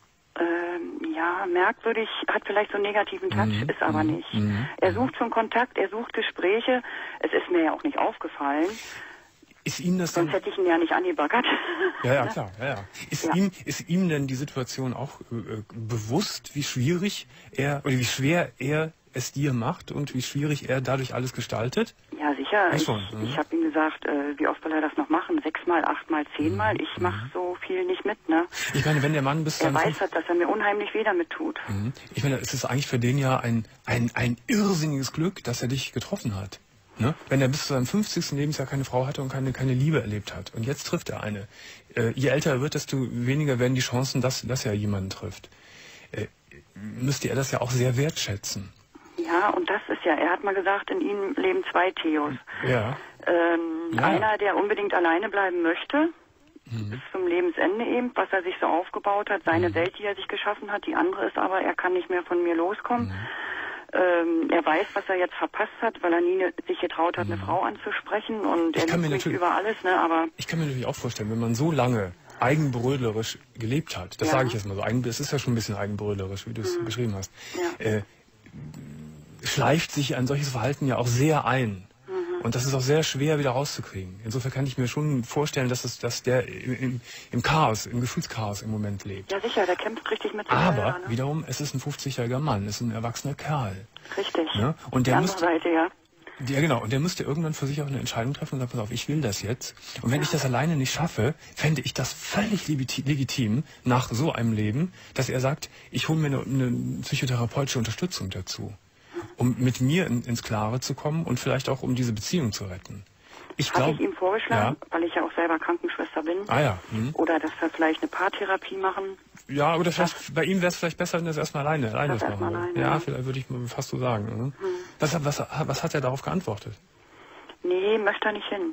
Ähm, ja, merkwürdig, hat vielleicht so einen negativen Touch, mhm. ist aber nicht. Mhm. Er sucht schon Kontakt, er sucht Gespräche. Es ist mir ja auch nicht aufgefallen. Ist ihm das dann... Sonst hätte ich ihn ja nicht angebaggert. Ja, ja, klar. Ja, ja. Ist, ja. Ihm, ist ihm denn die Situation auch äh, bewusst, wie schwierig er, oder wie schwer er es dir macht und wie schwierig er dadurch alles gestaltet? Ja, sicher. Ich, schon, ich habe ihm gesagt, äh, wie oft will er das noch machen? Sechsmal, achtmal, zehnmal? Mhm. Ich mache so viel nicht mit, ne? Ich meine, wenn der Mann bis Er weiß halt, dass er mir unheimlich weh damit tut. Mhm. Ich meine, es ist eigentlich für den ja ein, ein, ein irrsinniges Glück, dass er dich getroffen hat. Ne? Wenn er bis zu seinem fünfzigsten Lebensjahr keine Frau hatte und keine, keine Liebe erlebt hat. Und jetzt trifft er eine. Äh, je älter er wird, desto weniger werden die Chancen, dass, dass er jemanden trifft. Äh, müsste er das ja auch sehr wertschätzen. Ja, und das ist ja, er hat mal gesagt, in ihm leben zwei Theos. Ja. Ähm, ja. Einer, der unbedingt alleine bleiben möchte, mhm. bis zum Lebensende eben, was er sich so aufgebaut hat, seine mhm. Welt, die er sich geschaffen hat. Die andere ist aber, er kann nicht mehr von mir loskommen. Mhm. Ähm, er weiß, was er jetzt verpasst hat, weil er nie ne, sich getraut hat, mhm. eine Frau anzusprechen und ich er kann liebt mir mich natürlich, über alles, ne, aber... Ich kann mir natürlich auch vorstellen, wenn man so lange eigenbrödlerisch gelebt hat, das ja. sage ich jetzt mal so, es ist ja schon ein bisschen eigenbrödlerisch, wie du es mhm. beschrieben hast, ja. äh, schleift sich ein solches Verhalten ja auch sehr ein. Mhm. Und das ist auch sehr schwer wieder rauszukriegen. Insofern kann ich mir schon vorstellen, dass, es, dass der im, im Chaos, im Gefühlschaos im Moment lebt. Ja sicher, der kämpft richtig mit sich Aber selber, ne? wiederum, es ist ein fünfzigjähriger Mann, es ist ein erwachsener Kerl. Richtig. Ja? Und der Die müsste, andere Seite, ja. Ja, genau. Und der müsste irgendwann für sich auch eine Entscheidung treffen und sagen, pass auf, ich will das jetzt. Und wenn ja. ich das alleine nicht schaffe, fände ich das völlig legitim nach so einem Leben, dass er sagt, ich hole mir eine, eine psychotherapeutische Unterstützung dazu, um mit mir in, ins Klare zu kommen und vielleicht auch um diese Beziehung zu retten. Ich Habe ich ihm vorgeschlagen, ja. weil ich ja auch selber Krankenschwester bin. Ah ja. Mhm. Oder dass wir vielleicht eine Paartherapie machen. Ja, oder vielleicht, bei ihm wäre es vielleicht besser, wenn er es erstmal alleine, alleine das machen alleine, Ja, ja. vielleicht würde ich fast so sagen. Mhm. Hm. Was, was, was hat er darauf geantwortet? Nee, möchte er nicht hin.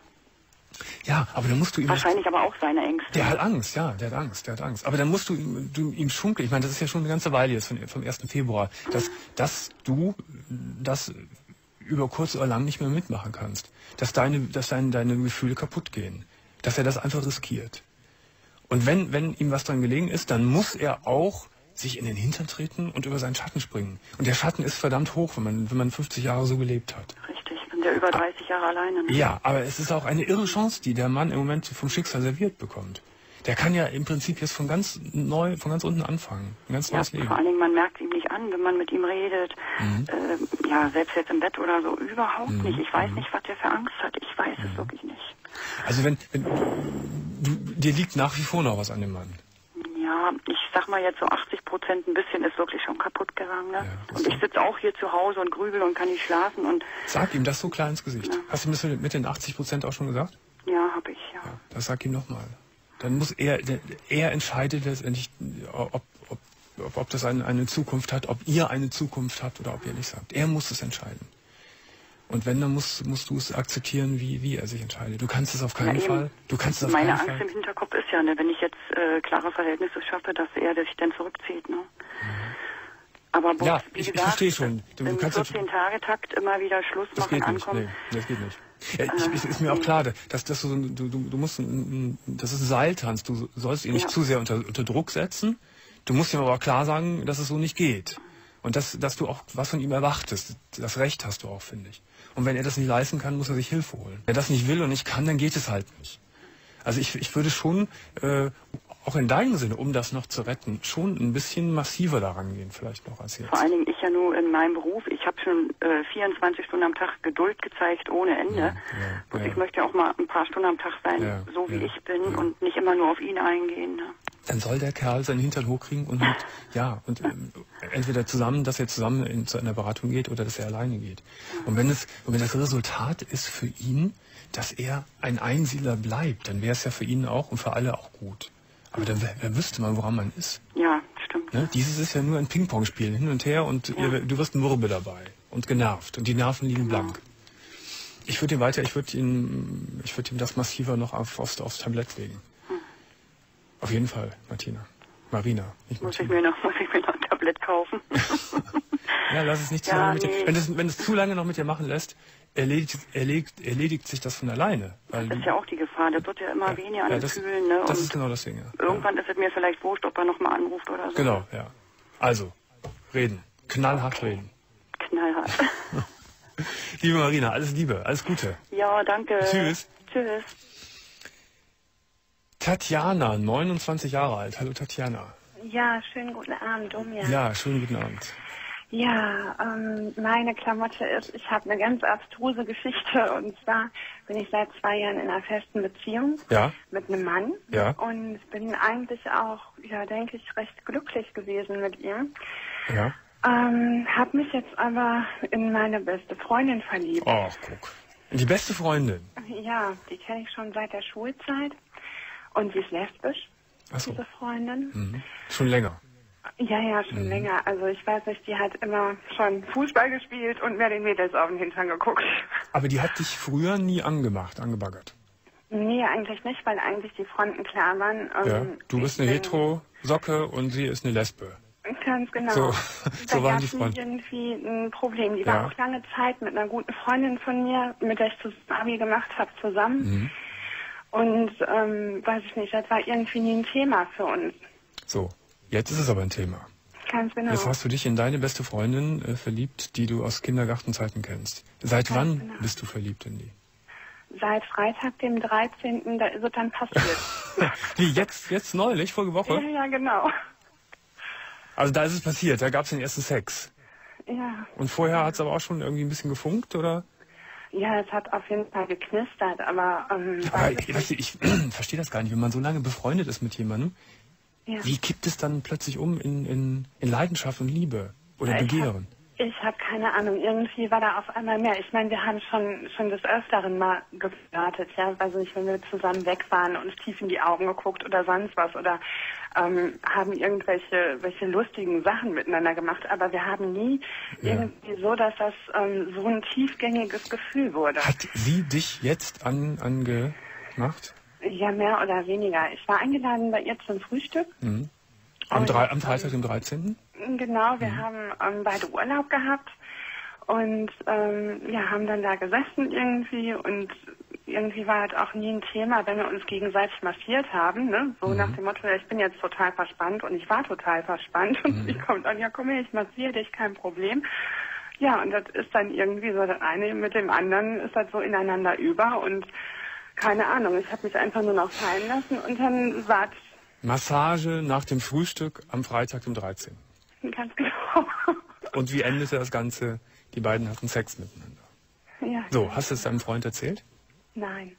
Ja, aber dann musst du ihm... Wahrscheinlich aber auch seine Ängste. Der hat Angst, ja, der hat Angst, der hat Angst. Aber dann musst du, du ihm schunkeln, ich meine, das ist ja schon eine ganze Weile jetzt, vom ersten Februar, dass, dass du das über kurz oder lang nicht mehr mitmachen kannst. Dass deine, dass deine, deine Gefühle kaputt gehen. Dass er das einfach riskiert. Und wenn, wenn ihm was dran gelegen ist, dann muss er auch sich in den Hintern treten und über seinen Schatten springen. Und der Schatten ist verdammt hoch, wenn man, wenn man fünfzig Jahre so gelebt hat. Richtig, bin ja über dreißig Jahre alleine. Ne? Ja, aber es ist auch eine irre Chance, die der Mann im Moment vom Schicksal serviert bekommt. Der kann ja im Prinzip jetzt von ganz neu, von ganz unten anfangen. Ein ganz ja, neues Leben. Vor allen Dingen, man merkt ihm nicht an, wenn man mit ihm redet. Mhm. Äh, ja, selbst jetzt im Bett oder so, überhaupt mhm. nicht. Ich weiß mhm. nicht, was der für Angst hat. Ich weiß mhm. es wirklich nicht. Also wenn, wenn du, dir liegt nach wie vor noch was an dem Mann. Ja, ich sag mal jetzt so achtzig Prozent, ein bisschen ist wirklich schon kaputt gegangen. Ne? Ja, und ich sitze auch hier zu Hause und grübel und kann nicht schlafen. Und sag ihm das so klar ins Gesicht. Ja. Hast du das mit den achtzig Prozent auch schon gesagt? Ja, habe ich, ja. ja. Das sag ihm nochmal. Dann muss er, er entscheidet letztendlich, ob, ob, ob, ob das eine, eine Zukunft hat, ob ihr eine Zukunft habt oder ob ihr nicht sagt. Er muss es entscheiden. Und wenn, dann musst, musst du es akzeptieren, wie, wie er sich entscheidet. Du kannst es auf keinen ja, Fall. Du kannst es auf Meine keinen Angst Fall. im Hinterkopf ist ja, ne, wenn ich jetzt äh, klare Verhältnisse schaffe, dass er sich dann zurückzieht. Ne? Mhm. Aber bloß, ja, wie ich, gesagt, ich verstehe schon. Du, im du kannst vierzehn-Tage-Takt immer wieder Schluss das machen, geht nicht. ankommen. Nee, das geht nicht. Ja, ich, ich, ist mir auch klar, dass, dass du, du, du, du musst, das ist ein Seiltanz. Du sollst ihn nicht ja. zu sehr unter, unter Druck setzen. Du musst ihm aber auch klar sagen, dass es so nicht geht. Und dass, dass du auch was von ihm erwartest. Das Recht hast du auch, finde ich. Und wenn er das nicht leisten kann, muss er sich Hilfe holen. Wenn er das nicht will und nicht kann, dann geht es halt nicht. Also ich, ich würde schon äh, auch in deinem Sinne, um das noch zu retten, schon ein bisschen massiver daran gehen, vielleicht noch als jetzt. Vor allen Dingen ich ja nur in meinem Beruf, ich habe schon äh, vierundzwanzig Stunden am Tag Geduld gezeigt ohne Ende. Ja, ja, und ja. ich möchte auch mal ein paar Stunden am Tag sein, Ja, so wie ja, ich bin ja. und nicht immer nur auf ihn eingehen. Ne? Dann soll der Kerl seinen Hintern hochkriegen und mit, ja, und ähm, entweder zusammen, dass er zusammen in, zu einer Beratung geht oder dass er alleine geht. Und wenn es, und wenn das Resultat ist für ihn, dass er ein Einsiedler bleibt, dann wäre es ja für ihn auch und für alle auch gut. Aber dann, dann wüsste man, woran man ist. Ja, stimmt. Ne? Dieses ist ja nur ein Ping-Pong-Spiel, hin und her, und Ja. ihr, du wirst mürbe dabei und genervt und die Nerven liegen Genau. blank. Ich würde ihm weiter, ich würde ihm, ich würde ihm das massiver noch auf, aufs, aufs Tablett legen. Hm. Auf jeden Fall, Martina. Marina, nicht Muss ich Martina. mir noch, muss ich mir noch ein Tablett kaufen. Ja, lass es nicht zu Ja, lange mit dir. nee. Wenn es, wenn es zu lange noch mit dir machen lässt, erledigt, erledigt, erledigt sich das von alleine. Weil Das ist ja auch die Gefahr, das wird ja immer ja, weniger an ja, den das, Fühlen. Ne? das Und ist genau das Ding, ja. irgendwann ist es mir vielleicht wurscht, ob er nochmal anruft oder so. Genau, ja. Also, reden. Knallhart reden. Knallhart. Liebe Marina, alles Liebe, alles Gute. Ja, danke. Tschüss. Tschüss. Tatjana, neunundzwanzig Jahre alt. Hallo Tatjana. Ja, schönen guten Abend, Domian. Ja, schönen guten Abend. Ja, ähm, meine Klamotte ist, ich habe eine ganz abstruse Geschichte, und zwar bin ich seit zwei Jahren in einer festen Beziehung Ja? mit einem Mann Ja. und bin eigentlich auch, ja, denke ich, recht glücklich gewesen mit ihm. Ja. Ähm, habe mich jetzt aber in meine beste Freundin verliebt. Oh, guck. Die beste Freundin. Ja, die kenne ich schon seit der Schulzeit und sie ist lesbisch, Ach so. diese Freundin. Mhm. Schon länger. Ja, ja, schon Mhm. länger. Also ich weiß nicht, die hat immer schon Fußball gespielt und mehr den Mädels auf den Hintern geguckt. Aber die hat dich früher nie angemacht, angebaggert. Nee, eigentlich nicht, weil eigentlich die Fronten klar waren. Ja. Ähm, Du bist ich eine bin- Hetero-Socke und sie ist eine Lesbe. Ganz genau. So, da so waren die gab's nie Fronten. irgendwie ein Problem. Die Ja. war auch lange Zeit mit einer guten Freundin von mir, mit der ich das Abi gemacht habe, zusammen. Mhm. Und ähm, weiß ich nicht, das war irgendwie nie ein Thema für uns. So, jetzt ist es aber ein Thema. Ganz genau. Jetzt hast du dich in deine beste Freundin äh, verliebt, die du aus Kindergartenzeiten kennst. Seit Ganz wann genau. bist du verliebt in die? Seit Freitag, dem dreizehnten, da ist es dann passiert. Wie, jetzt, jetzt neulich, vorige Woche? Ja, ja, genau. Also da ist es passiert, da gab es den ersten Sex. Ja. Und vorher hat es aber auch schon irgendwie ein bisschen gefunkt, oder? Ja, es hat auf jeden Fall geknistert, aber ähm, Aber weiß ich, ich weißt du, ich verstehe das gar nicht, wenn man so lange befreundet ist mit jemandem. ja. Wie kippt es dann plötzlich um in, in, in Leidenschaft und Liebe oder Ich Begehren? Ich habe keine Ahnung, irgendwie war da auf einmal mehr. Ich meine, wir haben schon schon des Öfteren mal geflirtet, ja, weiß nicht, wenn wir zusammen weg waren und tief in die Augen geguckt oder sonst was oder ähm, haben irgendwelche welche lustigen Sachen miteinander gemacht, aber wir haben nie Ja. irgendwie so, dass das ähm, so ein tiefgängiges Gefühl wurde. Hat sie dich jetzt an, angemacht? Ja, mehr oder weniger. Ich war eingeladen bei ihr zum Frühstück. Mhm. Am, Und, drei, am Freitag, dem dreizehnten? Genau, wir haben ähm, beide Urlaub gehabt und ähm, wir haben dann da gesessen irgendwie und irgendwie war halt auch nie ein Thema, wenn wir uns gegenseitig massiert haben, ne? So nach dem Motto, ja, ich bin jetzt total verspannt und ich war total verspannt und sie kommt dann, ja komm her, ich massiere dich, kein Problem. Ja, und das ist dann irgendwie so, das eine mit dem anderen ist halt so ineinander über und keine Ahnung, ich habe mich einfach nur noch fallen lassen und dann war Massage nach dem Frühstück am Freitag, dem dreizehnten. ganz genau. Und wie endete das Ganze? Die beiden hatten Sex miteinander. Ja. So, hast du es deinem Freund erzählt? Nein.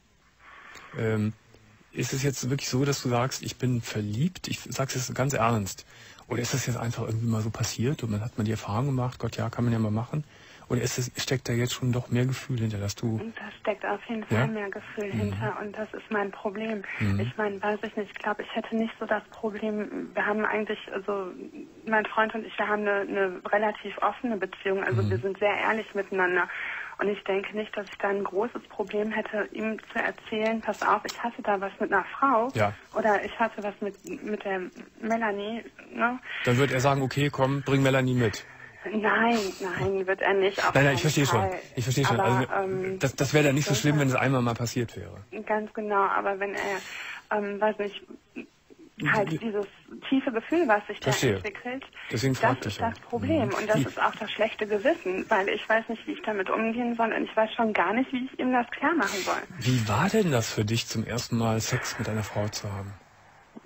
Ähm, ist es jetzt wirklich so, dass du sagst, ich bin verliebt? Ich sag's jetzt ganz ernst. Oder ist das jetzt einfach irgendwie mal so passiert und man hat mal die Erfahrung gemacht, Gott, ja, kann man ja mal machen? Oder ist es, steckt da jetzt schon doch mehr Gefühl hinter, dass du... Und da steckt auf jeden Fall Ja? mehr Gefühl Mhm. hinter und das ist mein Problem. Mhm. Ich meine, weiß ich nicht, ich glaube, ich hätte nicht so das Problem, wir haben eigentlich, also mein Freund und ich, wir haben eine, eine relativ offene Beziehung, also Mhm. wir sind sehr ehrlich miteinander und ich denke nicht, dass ich da ein großes Problem hätte, ihm zu erzählen, pass auf, ich hatte da was mit einer Frau Ja. oder ich hatte was mit, mit der Melanie, ne? Dann wird er sagen, okay, komm, bring Melanie mit. Nein, nein, wird er nicht. Auf Nein, nein, keinen ich verstehe schon. Fall. Ich verstehe schon. Aber, Also, ähm, das das wäre dann nicht so ich schlimm, denke- wenn es einmal mal passiert wäre. Ganz genau, aber wenn er, ähm, weiß nicht, halt dieses tiefe Gefühl, was sich da Verstehe. entwickelt, Deswegen das fragte ist ich ja. das Problem Mhm. und das Wie- ist auch das schlechte Gewissen, weil ich weiß nicht, wie ich damit umgehen soll und ich weiß schon gar nicht, wie ich ihm das klar machen soll. Wie war denn das für dich, zum ersten Mal Sex mit einer Frau zu haben?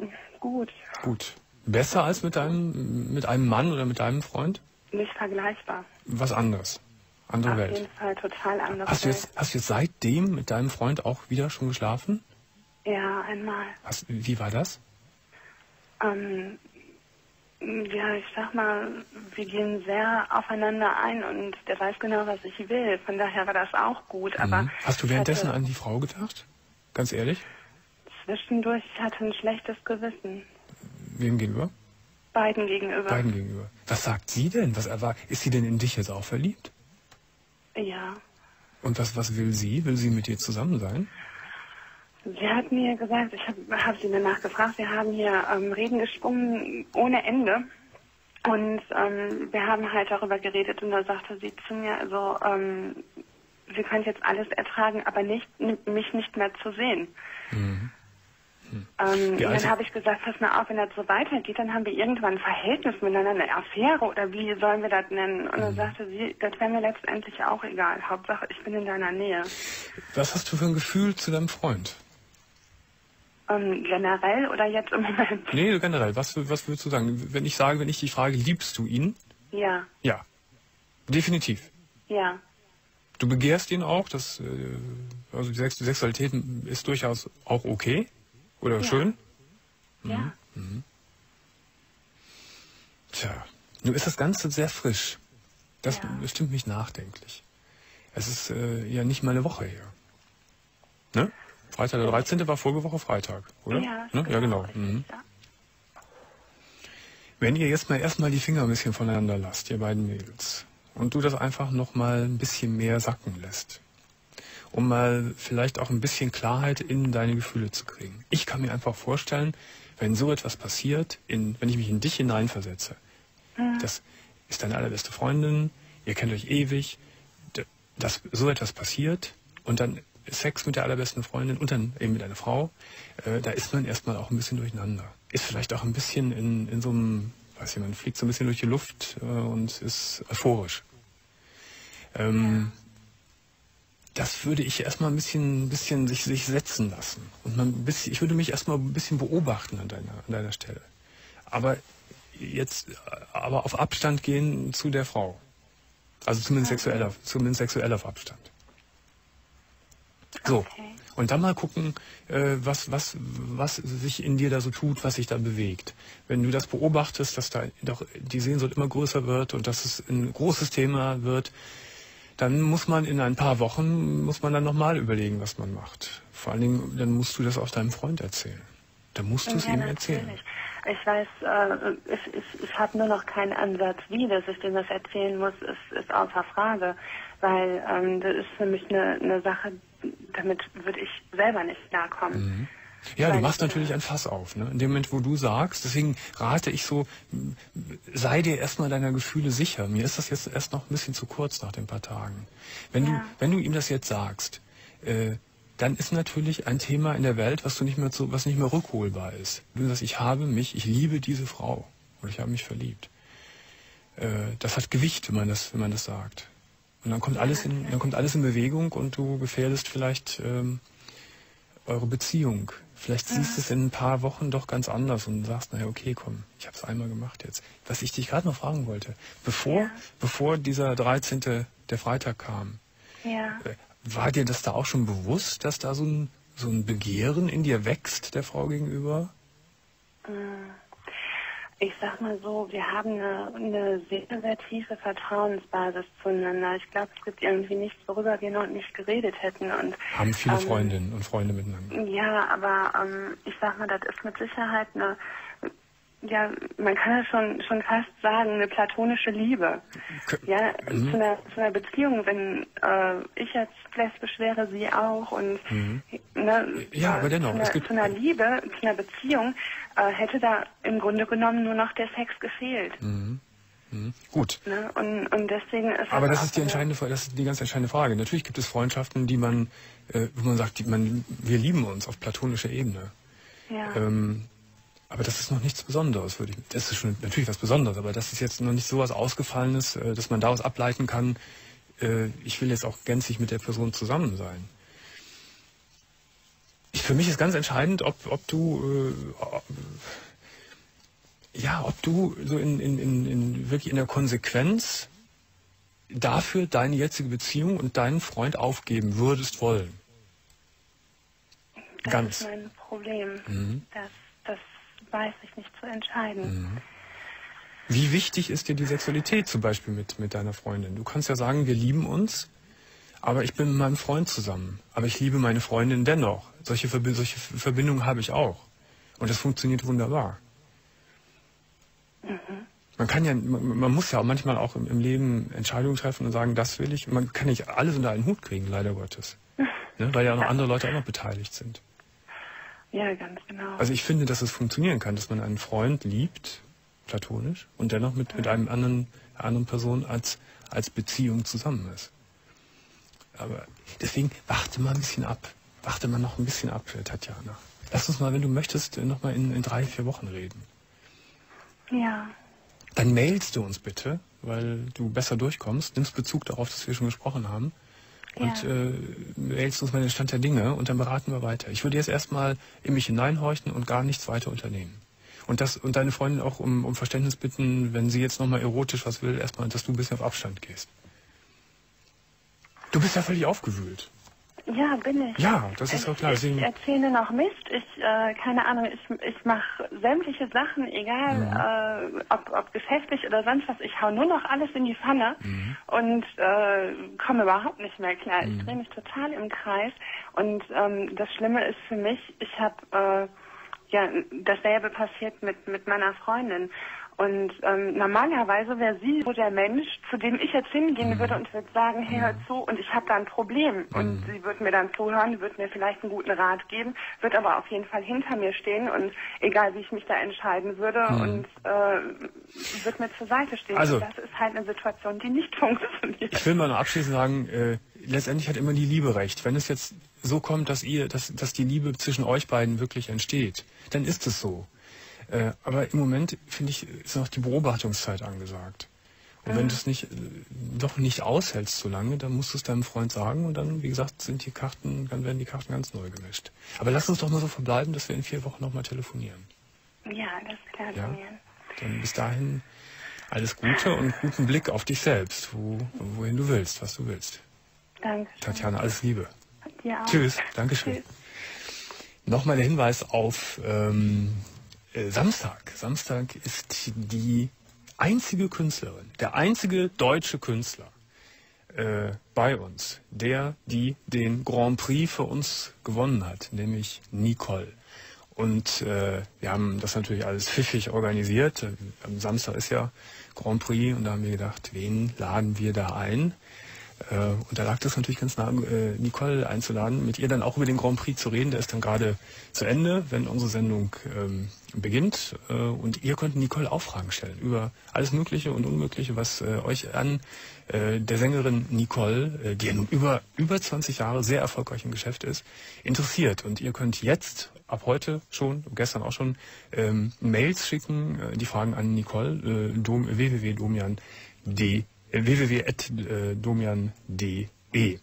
gut. Gut. Besser als mit deinem, mit einem Mann oder mit deinem Freund? Nicht vergleichbar. Was anderes. Andere Auf Welt. jeden Fall total andere Hast du, Welt. jetzt, hast du jetzt seitdem mit deinem Freund auch wieder schon geschlafen? Ja, einmal. Hast, wie war das? Ähm, ja, ich sag mal, wir gehen sehr aufeinander ein und der weiß genau, was ich will. Von daher war das auch gut. Aber Mhm. Hast du währenddessen hatte, an die Frau gedacht? Ganz ehrlich? zwischendurch, ich hatte ein schlechtes Gewissen. Wem gegenüber? Beiden gegenüber. Beiden gegenüber. Was sagt sie denn? Was erwar- ist sie denn in dich jetzt auch verliebt? Ja. Und was, was will sie? Will sie mit dir zusammen sein? Sie hat mir gesagt, ich habe hab sie danach gefragt, wir haben hier ähm, Reden geschwungen ohne Ende. Und ähm, wir haben halt darüber geredet und da sagte sie zu mir, also ähm, sie könnte jetzt alles ertragen, aber nicht mich nicht mehr zu sehen. Mhm. Ähm, Wie alt- dann habe ich gesagt, pass mal auf, wenn das so weitergeht, dann haben wir irgendwann ein Verhältnis miteinander, eine Affäre oder wie sollen wir das nennen? Und dann sagte sie, das wäre mir letztendlich auch egal. Hauptsache, ich bin in deiner Nähe. Was hast du für ein Gefühl zu deinem Freund? Ähm, generell oder jetzt im Moment? Nee, generell. Was, was würdest du sagen? Wenn ich sage, wenn ich dich frage, liebst du ihn? Ja, Ja. Definitiv. ja, Du begehrst ihn auch, das, äh, also die Sex Sexualität ist durchaus auch okay oder Ja. schön. ja. Tja, nun ist das Ganze sehr frisch. Das Ja. stimmt mich nachdenklich. Es ist äh, ja nicht mal eine Woche her. Ne? Freitag der dreizehnte war vorige Woche Freitag, oder? Ja, ne? Ja, genau. richtig, Mhm. ja. Wenn ihr jetzt mal erstmal die Finger ein bisschen voneinander lasst, ihr beiden Mädels, und du das einfach noch mal ein bisschen mehr sacken lässt, um mal vielleicht auch ein bisschen Klarheit in deine Gefühle zu kriegen. Ich kann mir einfach vorstellen, wenn so etwas passiert, in, wenn ich mich in dich hineinversetze, Mhm. das ist deine allerbeste Freundin, ihr kennt euch ewig, d- dass so etwas passiert und dann Sex mit der allerbesten Freundin und dann eben mit einer Frau, äh, da ist man erstmal auch ein bisschen durcheinander. Ist vielleicht auch ein bisschen in, in so einem, weiß ich, man fliegt so ein bisschen durch die Luft äh, und ist euphorisch. Ähm, Das würde ich erstmal ein bisschen, ein bisschen sich, sich setzen lassen. Und man ein bisschen, ich würde mich erstmal ein bisschen beobachten an deiner, an deiner Stelle. Aber jetzt, aber auf Abstand gehen zu der Frau. Also zumindest sexueller, zumindest sexuell auf Abstand. So. Okay. Und dann mal gucken, äh, was, was, was sich in dir da so tut, was sich da bewegt. Wenn du das beobachtest, dass da doch die Sehnsucht immer größer wird und dass es ein großes Thema wird, dann muss man in ein paar Wochen, muss man dann nochmal überlegen, was man macht. Vor allen Dingen, dann musst du das auch deinem Freund erzählen. Dann musst du es Ja, ihm erzählen. natürlich. Ich weiß, äh, ich, ich, ich habe nur noch keinen Ansatz, wie, dass ich dem das erzählen muss, ist, ist außer Frage. Weil ähm, das ist für mich eine, eine Sache, damit würde ich selber nicht klarkommen. Mhm. Ja, du Weil, machst äh, natürlich ein Fass auf, ne? In dem Moment, wo du sagst, deswegen rate ich so, m, sei dir erstmal deiner Gefühle sicher. Mir ist das jetzt erst noch ein bisschen zu kurz nach den paar Tagen. Wenn Ja. du, wenn du ihm das jetzt sagst, äh, dann ist natürlich ein Thema in der Welt, was du nicht mehr zu, was nicht mehr rückholbar ist. Du sagst, ich habe mich, ich liebe diese Frau oder ich habe mich verliebt. Äh, das hat Gewicht, wenn man das, wenn man das sagt. Und dann kommt alles in, dann kommt alles in Bewegung und du gefährdest vielleicht ähm, eure Beziehung. Vielleicht siehst du es in ein paar Wochen doch ganz anders und sagst, naja, okay, komm, ich habe es einmal gemacht jetzt. Was ich dich gerade noch fragen wollte, bevor, Ja. bevor dieser dreizehnte der Freitag kam, Ja. äh, war dir das da auch schon bewusst, dass da so ein, so ein Begehren in dir wächst, der Frau gegenüber? Ich sag mal so, wir haben eine, eine sehr, sehr tiefe Vertrauensbasis zueinander. Ich glaube, es gibt irgendwie nichts, worüber wir noch nicht geredet hätten. Und, Haben viele ähm, Freundinnen und Freunde miteinander. Ja, aber ähm, ich sag mal, das ist mit Sicherheit eine, ja, man kann ja schon, schon fast sagen, eine platonische Liebe. K- Ja, Mhm. zu, einer, zu einer Beziehung, wenn äh, ich jetzt lesbisch wäre, sie auch und ne, Ja, aber dennoch, zu einer, es gibt- zu einer Liebe, zu einer Beziehung äh, hätte da im Grunde genommen nur noch der Sex gefehlt. Mhm. Mhm. Gut. Ne? Und, und deswegen ist Aber das das auch ist die so eine- entscheidende, Fra- das ist die ganz entscheidende Frage. Natürlich gibt es Freundschaften, die man, äh, wo man sagt, die man, wir lieben uns auf platonischer Ebene. Ja. Ähm, aber das ist noch nichts Besonderes, würde ich. Das ist schon natürlich was Besonderes, aber das ist jetzt noch nicht so was Ausgefallenes, äh, dass man daraus ableiten kann, äh, ich will jetzt auch gänzlich mit der Person zusammen sein. Ich, für mich ist ganz entscheidend, ob, ob du, äh, ja, ob du so in, in, in, in wirklich in der Konsequenz dafür deine jetzige Beziehung und deinen Freund aufgeben würdest wollen. Das Ganz. ist mein Problem. Mhm. Das, das weiß ich nicht zu entscheiden. Mhm. Wie wichtig ist dir die Sexualität zum Beispiel mit, mit deiner Freundin? Du kannst ja sagen, wir lieben uns, aber ich bin mit meinem Freund zusammen. Aber ich liebe meine Freundin dennoch. Solche, Verbi- solche Verbindungen habe ich auch. Und das funktioniert wunderbar. Mhm. Man kann ja, man, man muss ja auch manchmal auch im, im Leben Entscheidungen treffen und sagen, das will ich. Man kann nicht alles unter einen Hut kriegen, leider Gottes. Ne? Weil ja auch noch andere Leute auch noch beteiligt sind. Ja, ganz genau. Also ich finde, dass es funktionieren kann, dass man einen Freund liebt, platonisch, und dennoch mit, mit einem anderen, einer anderen Person als, als Beziehung zusammen ist. Aber deswegen warte mal ein bisschen ab. Warte mal noch ein bisschen ab, Tatjana. Lass uns mal, wenn du möchtest, noch mal in, in drei, vier Wochen reden. Ja. Dann mailst du uns bitte, weil du besser durchkommst, nimmst Bezug darauf, dass wir schon gesprochen haben. Und Ja. äh, mailst uns mal den Stand der Dinge und dann beraten wir weiter. Ich würde jetzt erstmal in mich hineinhorchen und gar nichts weiter unternehmen. Und das und deine Freundin auch um, um Verständnis bitten, wenn sie jetzt nochmal erotisch was will, erstmal, dass du ein bisschen auf Abstand gehst. Du bist ja völlig aufgewühlt. Ja, bin ich. Ja, das ist ich, auch klar. Ich Deswegen, erzähle noch Mist. Ich, äh, keine Ahnung, ich, ich mache sämtliche Sachen, egal Mhm. äh, ob, ob geschäftlich oder sonst was. Ich hau nur noch alles in die Pfanne Mhm. und äh, komme überhaupt nicht mehr klar. Mhm. Ich drehe mich total im Kreis. Und ähm, das Schlimme ist für mich, ich habe, äh, ja, dasselbe passiert mit, mit meiner Freundin. Und ähm, normalerweise wäre sie so der Mensch, zu dem ich jetzt hingehen Mhm. würde und würde sagen, hey, hör zu, und ich habe da ein Problem. Und Mhm. sie würde mir dann zuhören, würde mir vielleicht einen guten Rat geben, wird aber auf jeden Fall hinter mir stehen und egal, wie ich mich da entscheiden würde, Mhm. und äh, wird mir zur Seite stehen. Also- und das ist halt eine Situation, die nicht funktioniert. ich will mal noch abschließend sagen, äh, letztendlich hat immer die Liebe recht. Wenn es jetzt so kommt, dass ihr, dass, dass die Liebe zwischen euch beiden wirklich entsteht, dann ist es so. Äh, aber im Moment, finde ich, ist noch die Beobachtungszeit angesagt. Und wenn du es nicht, äh, doch nicht aushältst so lange, dann musst du es deinem Freund sagen und dann, wie gesagt, sind die Karten, dann werden die Karten ganz neu gemischt. Aber lass uns doch mal so verbleiben, dass wir in vier Wochen nochmal telefonieren. Ja, das ist klar, Ja. Daniel. Dann bis dahin alles Gute und guten Blick auf dich selbst, wo, wohin du willst, was du willst. Danke. Tatjana, alles Liebe. Dir auch. Tschüss, Dankeschön. Tschüss. Nochmal der Hinweis auf ähm, äh, Samstag. Samstag ist die einzige Künstlerin, der einzige deutsche Künstler äh, bei uns, der, die den Grand Prix für uns gewonnen hat, nämlich Nicole. Und äh, wir haben das natürlich alles pfiffig organisiert. Am Samstag ist ja Grand Prix und da haben wir gedacht, wen laden wir da ein? Äh, und da lag das natürlich ganz nah, äh, Nicole einzuladen, mit ihr dann auch über den Grand Prix zu reden. Der ist dann gerade zu Ende, wenn unsere Sendung ähm, beginnt. Äh, und ihr könnt Nicole auch Fragen stellen über alles Mögliche und Unmögliche, was äh, euch an äh, der Sängerin Nicole, äh, die ja nun über, über zwanzig Jahre sehr erfolgreich im Geschäft ist, interessiert. Und ihr könnt jetzt, ab heute schon, gestern auch schon, ähm, Mails schicken, äh, die Fragen an Nicole, äh, dom, w w w punkt domian punkt d w w w punkt domian punkt d e.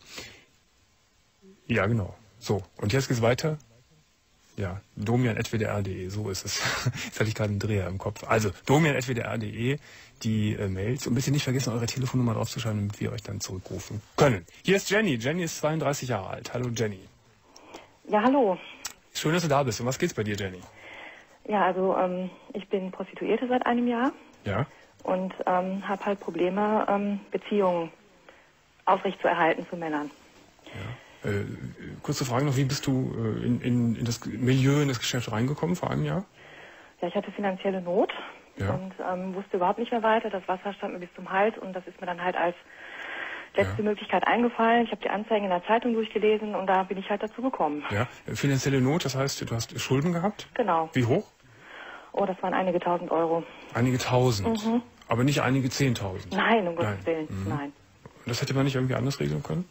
Ja, genau. So, und jetzt geht's weiter. Ja, domian at w d r punkt d e, so ist es. Jetzt hatte ich gerade einen Dreher im Kopf. Also, domian at w d r punkt d e, die äh, Mails. Und bitte nicht vergessen, eure Telefonnummer draufzuschreiben, damit wir euch dann zurückrufen können. Hier ist Jenny. Jenny ist zweiunddreißig Jahre alt. Hallo, Jenny. Ja, hallo. Schön, dass du da bist. Um was geht's bei dir, Jenny? Ja, also ähm, ich bin Prostituierte seit einem Jahr Ja? und ähm, habe halt Probleme, ähm, Beziehungen aufrechtzuerhalten zu Männern. Ja. Äh, kurze Frage noch, wie bist du äh, in, in, in das Milieu, in das Geschäft reingekommen vor einem Jahr? Ja, ich hatte finanzielle Not Ja. und ähm, wusste überhaupt nicht mehr weiter. Das Wasser stand mir bis zum Hals und das ist mir dann halt als letzte Ja. Möglichkeit eingefallen. Ich habe die Anzeigen in der Zeitung durchgelesen und da bin ich halt dazu gekommen. Ja. Äh, Finanzielle Not, das heißt, du hast Schulden gehabt? Genau. Wie hoch? Oh, das waren einige tausend Euro. Einige tausend. Mhm. Aber nicht einige zehntausend. Nein, um Gottes Nein. Willen, Mhm. nein. Das hätte man nicht irgendwie anders regeln können?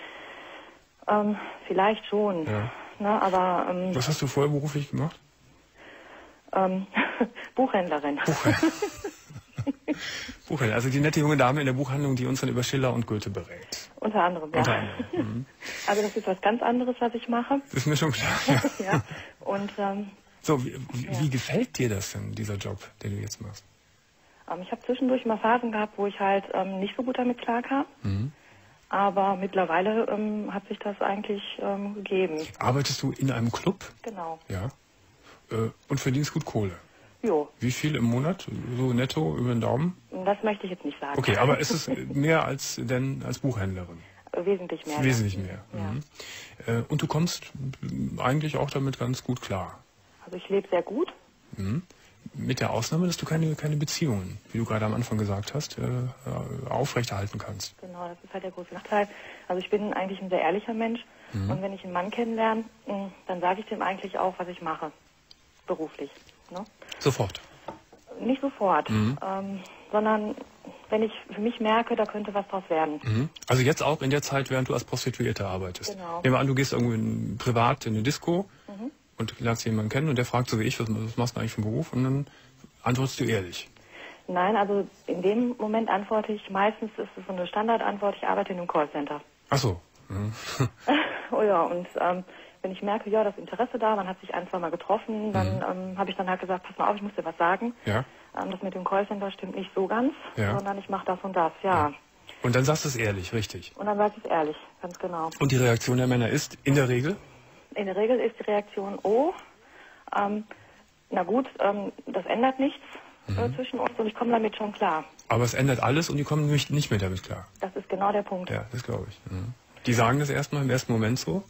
Ähm, vielleicht schon, Ja. ne, aber ähm, Was hast du vorher beruflich gemacht? ähm, Buchhändlerin. Buchhändler, also die nette junge Dame in der Buchhandlung, die uns dann über Schiller und Goethe berät. Unter anderem, ja. Unter anderem. Mhm. Also das ist was ganz anderes, was ich mache. Das ist mir schon klar. Ja. Und ähm, So, wie, wie, Ja. wie gefällt dir das denn, dieser Job, den du jetzt machst? Ähm, ich habe zwischendurch mal Phasen gehabt, wo ich halt ähm, nicht so gut damit klarkam. Mhm. Aber mittlerweile ähm, hat sich das eigentlich ähm, gegeben. Arbeitest du in einem Club? Genau. Ja. Äh, und verdienst gut Kohle? Jo, Wie viel im Monat? So netto über den Daumen? das möchte ich jetzt nicht sagen. Okay, aber ist es mehr als denn als Buchhändlerin? Wesentlich mehr. Wesentlich ja. mehr. Ja. Mhm. Äh, und du kommst eigentlich auch damit ganz gut klar. Also ich lebe sehr gut. Mhm. Mit der Ausnahme, dass du keine, keine Beziehungen, wie du gerade am Anfang gesagt hast, äh, aufrechterhalten kannst. Genau, das ist halt der große Nachteil. Also ich bin eigentlich ein sehr ehrlicher Mensch. Mhm. Und wenn ich einen Mann kennenlerne, mh, dann sage ich dem eigentlich auch, was ich mache. Beruflich. Ne? Sofort. Nicht sofort, Mhm. ähm, sondern wenn ich für mich merke, da könnte was draus werden. Mhm. Also jetzt auch in der Zeit, während du als Prostituierte arbeitest. Genau. Nehmen wir an, du gehst irgendwo in, privat in eine Disco Mhm. und lernst jemanden kennen und der fragt so wie ich, was, was machst du eigentlich für einen Beruf? Und dann antwortest du ehrlich. Nein, also in dem Moment antworte ich, meistens ist es so eine Standardantwort, ich arbeite in einem Callcenter. Ach so. Mhm. Oh ja, und ähm, wenn ich merke, ja, das Interesse da, man hat sich ein, zwei Mal getroffen, dann Mhm. ähm, habe ich dann halt gesagt, pass mal auf, ich muss dir was sagen. Ja. Ähm, das mit dem Callcenter stimmt nicht so ganz, Ja. sondern ich mache das und das, ja. Und dann sagst du es ehrlich, richtig. Und dann sage ich es ehrlich, ganz genau. Und die Reaktion der Männer ist in der Regel? In der Regel ist die Reaktion, oh, ähm, na gut, ähm, das ändert nichts äh, zwischen uns und ich komme damit schon klar. Aber es ändert alles und die kommen nicht, nicht mehr damit klar. Das ist genau der Punkt. Ja, das glaube ich. Mhm. Die sagen das erstmal im ersten Moment so.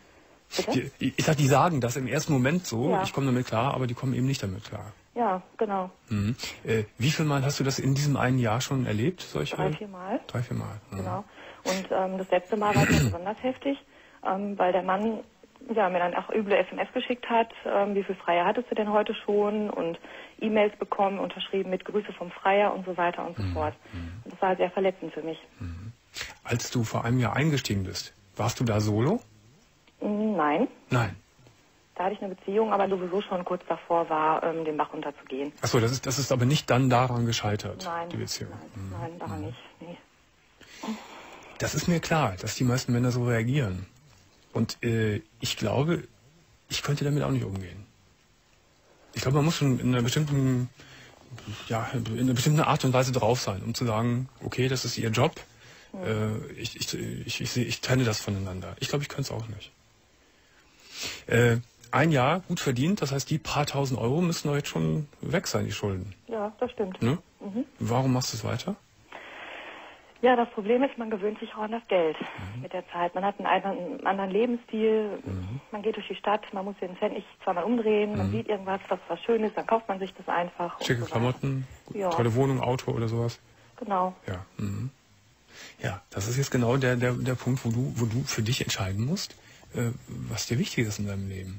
Bitte? Die, ich sag, die sagen das im ersten Moment so, Ja. ich komme damit klar, aber die kommen eben nicht damit klar. Ja, genau. Mhm. Äh, wie viel Mal hast du das in diesem einen Jahr schon erlebt? Solche? Drei, vier Mal. Drei, vier Mal. Mhm. Genau. Und ähm, das letzte Mal war es ja besonders heftig, ähm, weil der Mann ja, mir dann auch üble S M S geschickt hat, ähm, wie viel Freier hattest du denn heute schon und E-Mails bekommen, unterschrieben mit Grüße vom Freier und so weiter und so Mhm. fort. Und das war halt sehr verletzend für mich. Als du vor einem Jahr eingestiegen bist, warst du da solo? Mm, Nein, Nein. da hatte ich eine Beziehung, aber sowieso schon kurz davor war, ähm, den Bach runterzugehen. Achso, das ist, das ist aber nicht dann daran gescheitert, Nein, die Beziehung. nein, nein, daran nicht. Nee. Das ist mir klar, dass die meisten Männer so reagieren. Und äh, ich glaube, ich könnte damit auch nicht umgehen. Ich glaube, man muss schon in einer bestimmten, ja, in einer bestimmten Art und Weise drauf sein, um zu sagen, okay, das ist ihr Job. Äh, ich, ich, ich, ich, ich trenne das voneinander. Ich glaube, ich könnte es auch nicht. Äh, ein Jahr gut verdient, das heißt, die paar tausend Euro müssen doch jetzt schon weg sein, die Schulden. Ja, das stimmt. Ne? Mhm. Warum machst du es weiter? Ja, das Problem ist, man gewöhnt sich auch an das Geld Mhm. mit der Zeit. Man hat einen anderen, einen anderen Lebensstil, man geht durch die Stadt, man muss den Cent nicht zweimal umdrehen, man sieht irgendwas, was was Schönes, dann kauft man sich das einfach. und Schicke so weiter. Klamotten, Ja. tolle Wohnung, Auto oder sowas? Genau. Ja. Mhm. Ja, das ist jetzt genau der, der, der Punkt, wo du, wo du für dich entscheiden musst, äh, was dir wichtig ist in deinem Leben.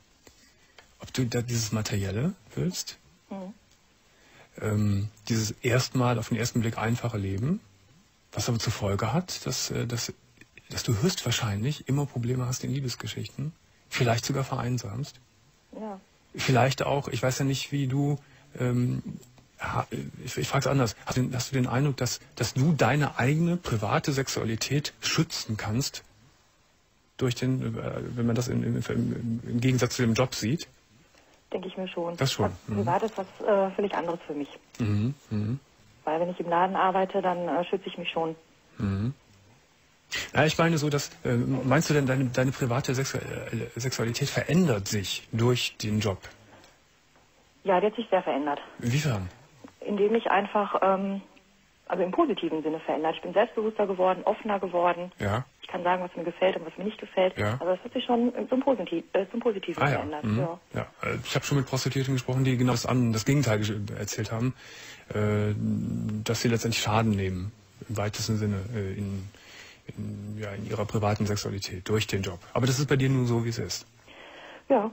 Ob du da dieses Materielle willst, Mhm. ähm, dieses erstmal auf den ersten Blick einfache Leben, was aber zur Folge hat, dass, äh, dass, dass du höchstwahrscheinlich immer Probleme hast in Liebesgeschichten, vielleicht sogar vereinsamst. Ja. Vielleicht auch, ich weiß ja nicht, wie du, ähm, ha, ich, ich frage es anders, hast du, hast du den Eindruck, dass, dass du deine eigene private Sexualität schützen kannst, durch den, äh, wenn man das in, im, im, im Gegensatz zu dem Job sieht? Denke ich mir schon. Das schon, Was mhm. privat ist was äh, völlig anderes für mich. Mhm, mhm, Weil wenn ich im Laden arbeite, dann äh, schütze ich mich schon. mhm. Ja, ich meine so, dass, äh, meinst du denn, deine, deine private Sexu äh, Sexualität verändert sich durch den Job? Ja, die hat sich sehr verändert. Inwiefern? Indem ich einfach, ähm, also im positiven Sinne verändert. Ich bin selbstbewusster geworden, offener geworden. Ja. Ich kann sagen, was mir gefällt und was mir nicht gefällt. Ja. Aber das hat sich schon zum, Positiv, äh, zum Positiven Ah ja. verändert. Mhm. Ja. Ja. äh, Ich habe schon mit Prostituierten gesprochen, die genau das, an, das Gegenteil gesch- erzählt haben, äh, dass sie letztendlich Schaden nehmen, im weitesten Sinne, äh, in, in, ja, in ihrer privaten Sexualität durch den Job. Aber das ist bei dir nun so, wie es ist. Ja.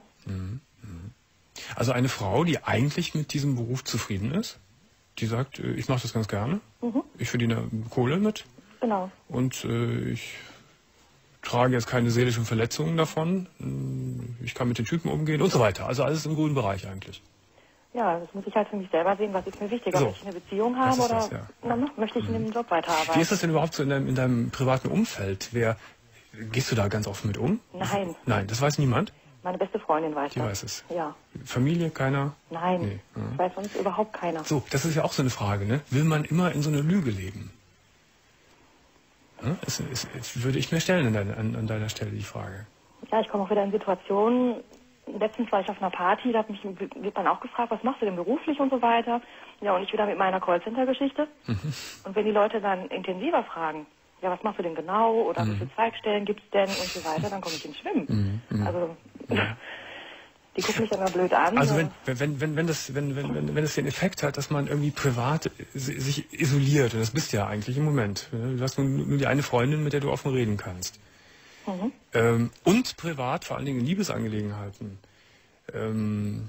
Also eine Frau, die eigentlich mit diesem Beruf zufrieden ist, die sagt, äh, ich mache das ganz gerne, Mhm. ich verdiene Kohle mit Genau. und äh, ich trage jetzt keine seelischen Verletzungen davon, ich kann mit den Typen umgehen und so weiter. Also alles im grünen Bereich eigentlich. Ja, das muss ich halt für mich selber sehen, was ist mir wichtiger. So. Möchte ich eine Beziehung Das haben ist oder das, ja. na, na, möchte ich in dem Job weiterarbeiten? Wie ist das denn überhaupt so in deinem, in deinem privaten Umfeld? Wer, gehst du da ganz offen mit um? Nein. Nein, das weiß niemand? Meine beste Freundin weiß Die das. weiß es. Ja. Familie, keiner? Nein, Nee. Ja. ich weiß sonst überhaupt keiner. So, das ist ja auch so eine Frage, ne? Will man immer in so einer Lüge leben? Ja, das, ist, das würde ich mir stellen an deiner, an, an deiner Stelle, die Frage. Ja, ich komme auch wieder in Situationen. Letztens war ich auf einer Party, da hat mich, wird man auch gefragt, was machst du denn beruflich und so weiter. Ja, und ich wieder mit meiner Callcenter-Geschichte. Mhm. Und wenn die Leute dann intensiver fragen, ja, was machst du denn genau oder mhm. wie viele Zweigstellen gibt es denn und so weiter, dann komme ich ins Schwimmen. Mhm. Also, ja. Die gucken mich dann mal blöd an. Also wenn, wenn, wenn, wenn, das, wenn, wenn, wenn, wenn das den Effekt hat, dass man irgendwie privat sich isoliert, und das bist du ja eigentlich im Moment. Du hast nur, nur die eine Freundin, mit der du offen reden kannst. Mhm. Ähm, und privat, vor allen Dingen in Liebesangelegenheiten, ähm,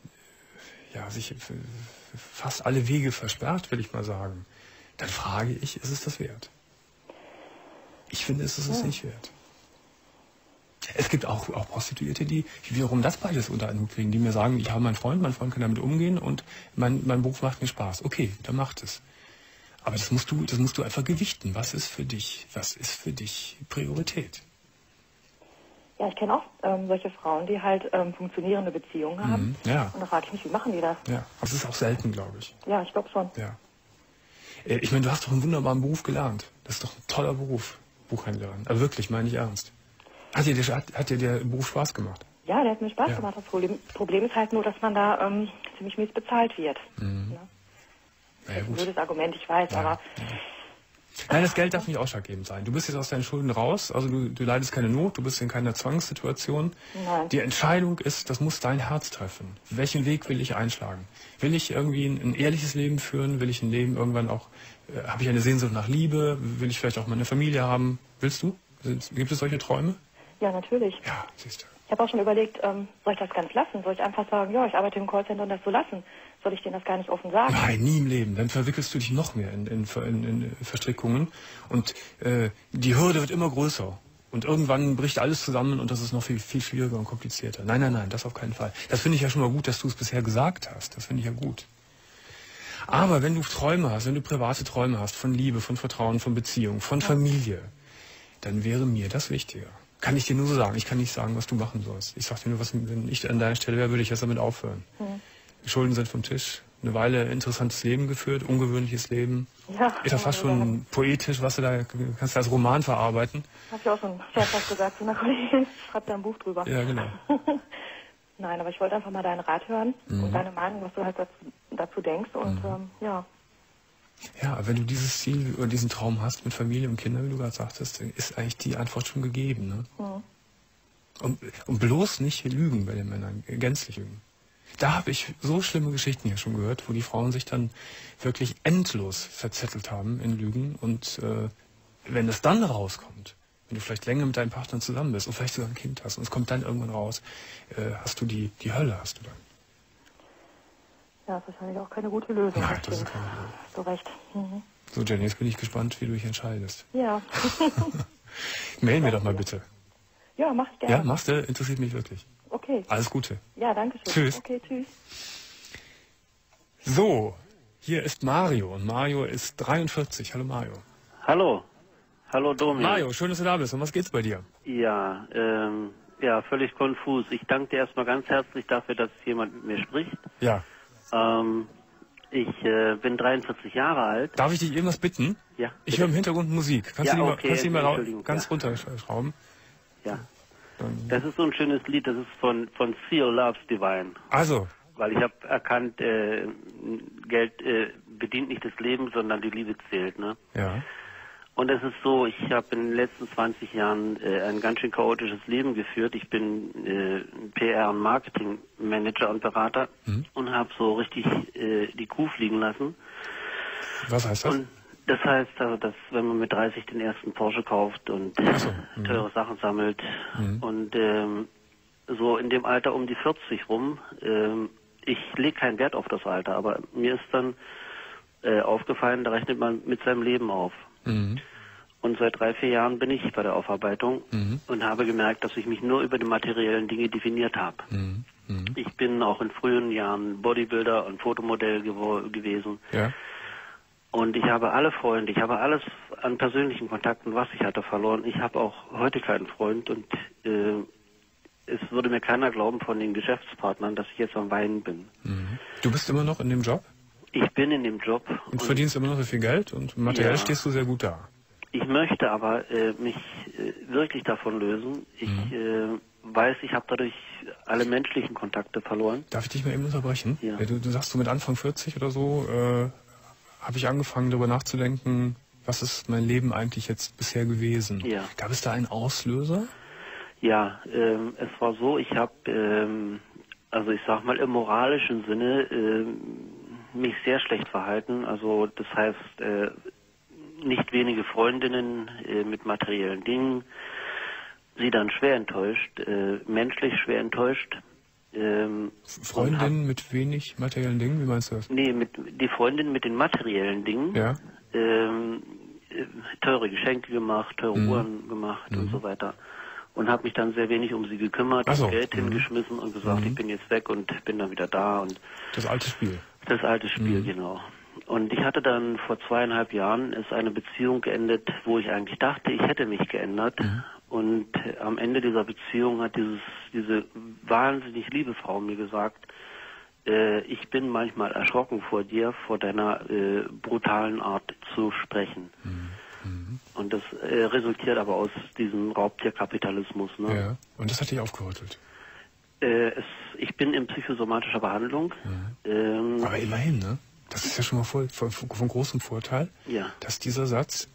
ja, sich fast alle Wege versperrt, will ich mal sagen. Dann frage ich, ist es das wert? Ich finde, es ist es ja. nicht wert. Es gibt auch, auch Prostituierte, die wiederum das beides unter einen Hut kriegen, die mir sagen, ich habe meinen Freund, mein Freund kann damit umgehen und mein, mein Beruf macht mir Spaß. Okay, dann macht es. Aber das musst du, das musst du einfach gewichten. Was ist für dich, was ist für dich Priorität? Ja, ich kenne auch ähm, solche Frauen, die halt ähm, funktionierende Beziehungen haben. Mhm, ja. Und da frage ich mich, wie machen die das? Ja, das ist auch selten, glaube ich. Ja, ich glaube schon. Ja. Äh, ich meine, du hast doch einen wunderbaren Beruf gelernt. Das ist doch ein toller Beruf, Buchhändlerin. Aber wirklich, meine ich ernst. Hat dir, der, hat, hat dir der Beruf Spaß gemacht? Ja, der hat mir Spaß ja. gemacht. Das Problem, Problem ist halt nur, dass man da ähm, ziemlich mies bezahlt wird. Mhm. Ja. Das ist ein blödes Argument, ich weiß, ja. aber... Ja. Nein, das Geld darf nicht ausschlaggebend sein. Du bist jetzt aus deinen Schulden raus, also du, du leidest keine Not, du bist in keiner Zwangssituation. Nein. Die Entscheidung ist, das muss dein Herz treffen. Welchen Weg will ich einschlagen? Will ich irgendwie ein, ein ehrliches Leben führen? Will ich ein Leben irgendwann auch, äh, habe ich eine Sehnsucht nach Liebe? Will ich vielleicht auch mal eine Familie haben? Willst du? Gibt es solche Träume? Ja, natürlich. Ja, siehst du. Ich habe auch schon überlegt, ähm, soll ich das ganz lassen? Soll ich einfach sagen, ja, ich arbeite im Callcenter und das so lassen? Soll ich denen das gar nicht offen sagen? Nein, nie im Leben. Dann verwickelst du dich noch mehr in, in, in, in Verstrickungen. Und äh, die Hürde wird immer größer. Und irgendwann bricht alles zusammen und das ist noch viel, viel schwieriger und komplizierter. Nein, nein, nein, das auf keinen Fall. Das finde ich ja schon mal gut, dass du es bisher gesagt hast. Das finde ich ja gut. Aber wenn du Träume hast, wenn du private Träume hast von Liebe, von Vertrauen, von Beziehung, von Familie, dann wäre mir das wichtiger. Kann ich dir nur so sagen. Ich kann nicht sagen, was du machen sollst. Ich sage dir nur, was, wenn ich an deiner Stelle wäre, würde ich jetzt damit aufhören. Hm. Die Schulden sind vom Tisch. Eine Weile interessantes Leben geführt, ungewöhnliches Leben. Ja, ist ja fast schon sagen. Poetisch, was du da kannst du als Roman verarbeiten. Hab ich auch schon scherzhaft gesagt zu einer Kollegin. Schreib da ein Buch drüber. Ja, genau. Nein, aber ich wollte einfach mal deinen Rat hören mhm. und deine Meinung, was du halt dazu, dazu denkst. Und mhm. ähm, ja. Ja, wenn du dieses Ziel oder diesen Traum hast mit Familie und Kindern, wie du gerade sagtest, ist eigentlich die Antwort schon gegeben. Ne? Mhm. Und, und bloß nicht lügen bei den Männern, gänzlich lügen. Da habe ich so schlimme Geschichten hier schon gehört, wo die Frauen sich dann wirklich endlos verzettelt haben in Lügen. Und äh, wenn das dann rauskommt, wenn du vielleicht länger mit deinem Partner zusammen bist und vielleicht sogar ein Kind hast und es kommt dann irgendwann raus, äh, hast du die, die Hölle, hast du dann. Ja, das ist wahrscheinlich auch keine gute Lösung. Nein, das ist keine Lösung. Hast du recht. Mhm. So, Jenny, jetzt bin ich gespannt, wie du dich entscheidest. Ja. Mail mir doch mal bitte. Ja, mach ich gerne. Ja, machst du? Interessiert mich wirklich. Okay. Alles Gute. Ja, danke schön. Tschüss. Okay, tschüss. So, hier ist Mario und Mario ist dreiundvierzig. Hallo Mario. Hallo. Hallo Domi. Mario, schön, dass du da bist. Um was geht's bei dir? Ja, ähm, ja, völlig konfus. Ich danke dir erstmal ganz herzlich dafür, dass jemand mit mir spricht. Ja. Ähm, ich äh, bin dreiundvierzig Jahre alt. Darf ich dich irgendwas bitten? Ja. Ich höre im Hintergrund Musik. Kannst ja, du die okay, mal, kannst du die mal ganz ja. runterschrauben? Ja. Das ist so ein schönes Lied, das ist von, von Theo Loves Divine. Also. Weil ich habe erkannt, äh, Geld äh, bedient nicht das Leben, sondern die Liebe zählt, ne? Ja. Und es ist so, ich habe in den letzten zwanzig Jahren äh, ein ganz schön chaotisches Leben geführt. Ich bin äh, P R- und Marketing-Manager und Berater mhm. und habe so richtig äh, die Kuh fliegen lassen. Was heißt das? Und das heißt also, dass wenn man mit dreißig den ersten Porsche kauft und so. mhm. teure Sachen sammelt mhm. und ähm, so in dem Alter um die vierzig rum, ähm, ich lege keinen Wert auf das Alter, aber mir ist dann äh, aufgefallen, da rechnet man mit seinem Leben auf. Mhm. Und seit drei, vier Jahren bin ich bei der Aufarbeitung mhm. und habe gemerkt, dass ich mich nur über die materiellen Dinge definiert habe. Mhm. Mhm. Ich bin auch in frühen Jahren Bodybuilder und Fotomodell gew gewesen. Ja. Und ich habe alle Freunde, ich habe alles an persönlichen Kontakten, was ich hatte, verloren. Ich habe auch heute keinen Freund und äh, es würde mir keiner glauben von den Geschäftspartnern, dass ich jetzt am Weinen bin. Mhm. Du bist immer noch in dem Job? Ich bin in dem Job. Und, und verdienst immer noch so viel Geld und materiell ja. stehst du sehr gut da. Ich möchte aber äh, mich äh, wirklich davon lösen. Ich mhm. äh, weiß, ich habe dadurch alle menschlichen Kontakte verloren. Darf ich dich mal eben unterbrechen? Ja. Du, du sagst, so mit Anfang vierzig oder so äh, habe ich angefangen, darüber nachzudenken, was ist mein Leben eigentlich jetzt bisher gewesen? Ja. Gab es da einen Auslöser? Ja, ähm, es war so, ich habe, ähm, also ich sag mal im moralischen Sinne, ähm, mich sehr schlecht verhalten. Also das heißt, äh, nicht wenige Freundinnen äh, mit materiellen Dingen, sie dann schwer enttäuscht, äh, menschlich schwer enttäuscht. Ähm, Freundinnen mit wenig materiellen Dingen, wie meinst du das? Nee, mit, die Freundin mit den materiellen Dingen, ja. ähm, äh, teure Geschenke gemacht, teure mhm. Uhren gemacht mhm. und so weiter. Und habe mich dann sehr wenig um sie gekümmert, so. Geld mhm. hingeschmissen und gesagt, mhm. ich bin jetzt weg und bin dann wieder da. Und das alte Spiel. Das alte Spiel, mhm. genau. Und ich hatte dann vor zweieinhalb Jahren ist eine Beziehung geendet, wo ich eigentlich dachte, ich hätte mich geändert. Mhm. Und am Ende dieser Beziehung hat dieses, diese wahnsinnig liebe Frau mir gesagt, äh, ich bin manchmal erschrocken vor dir, vor deiner äh, brutalen Art zu sprechen. Mhm. Mhm. Und das äh, resultiert aber aus diesem Raubtierkapitalismus. Ne? Ja. Und das hat dich aufgerüttelt? Äh, es, ich bin in psychosomatischer Behandlung. Mhm. Ähm, aber immerhin, ne? Das ist ja schon mal voll, von, von großem Vorteil, ja. dass dieser Satz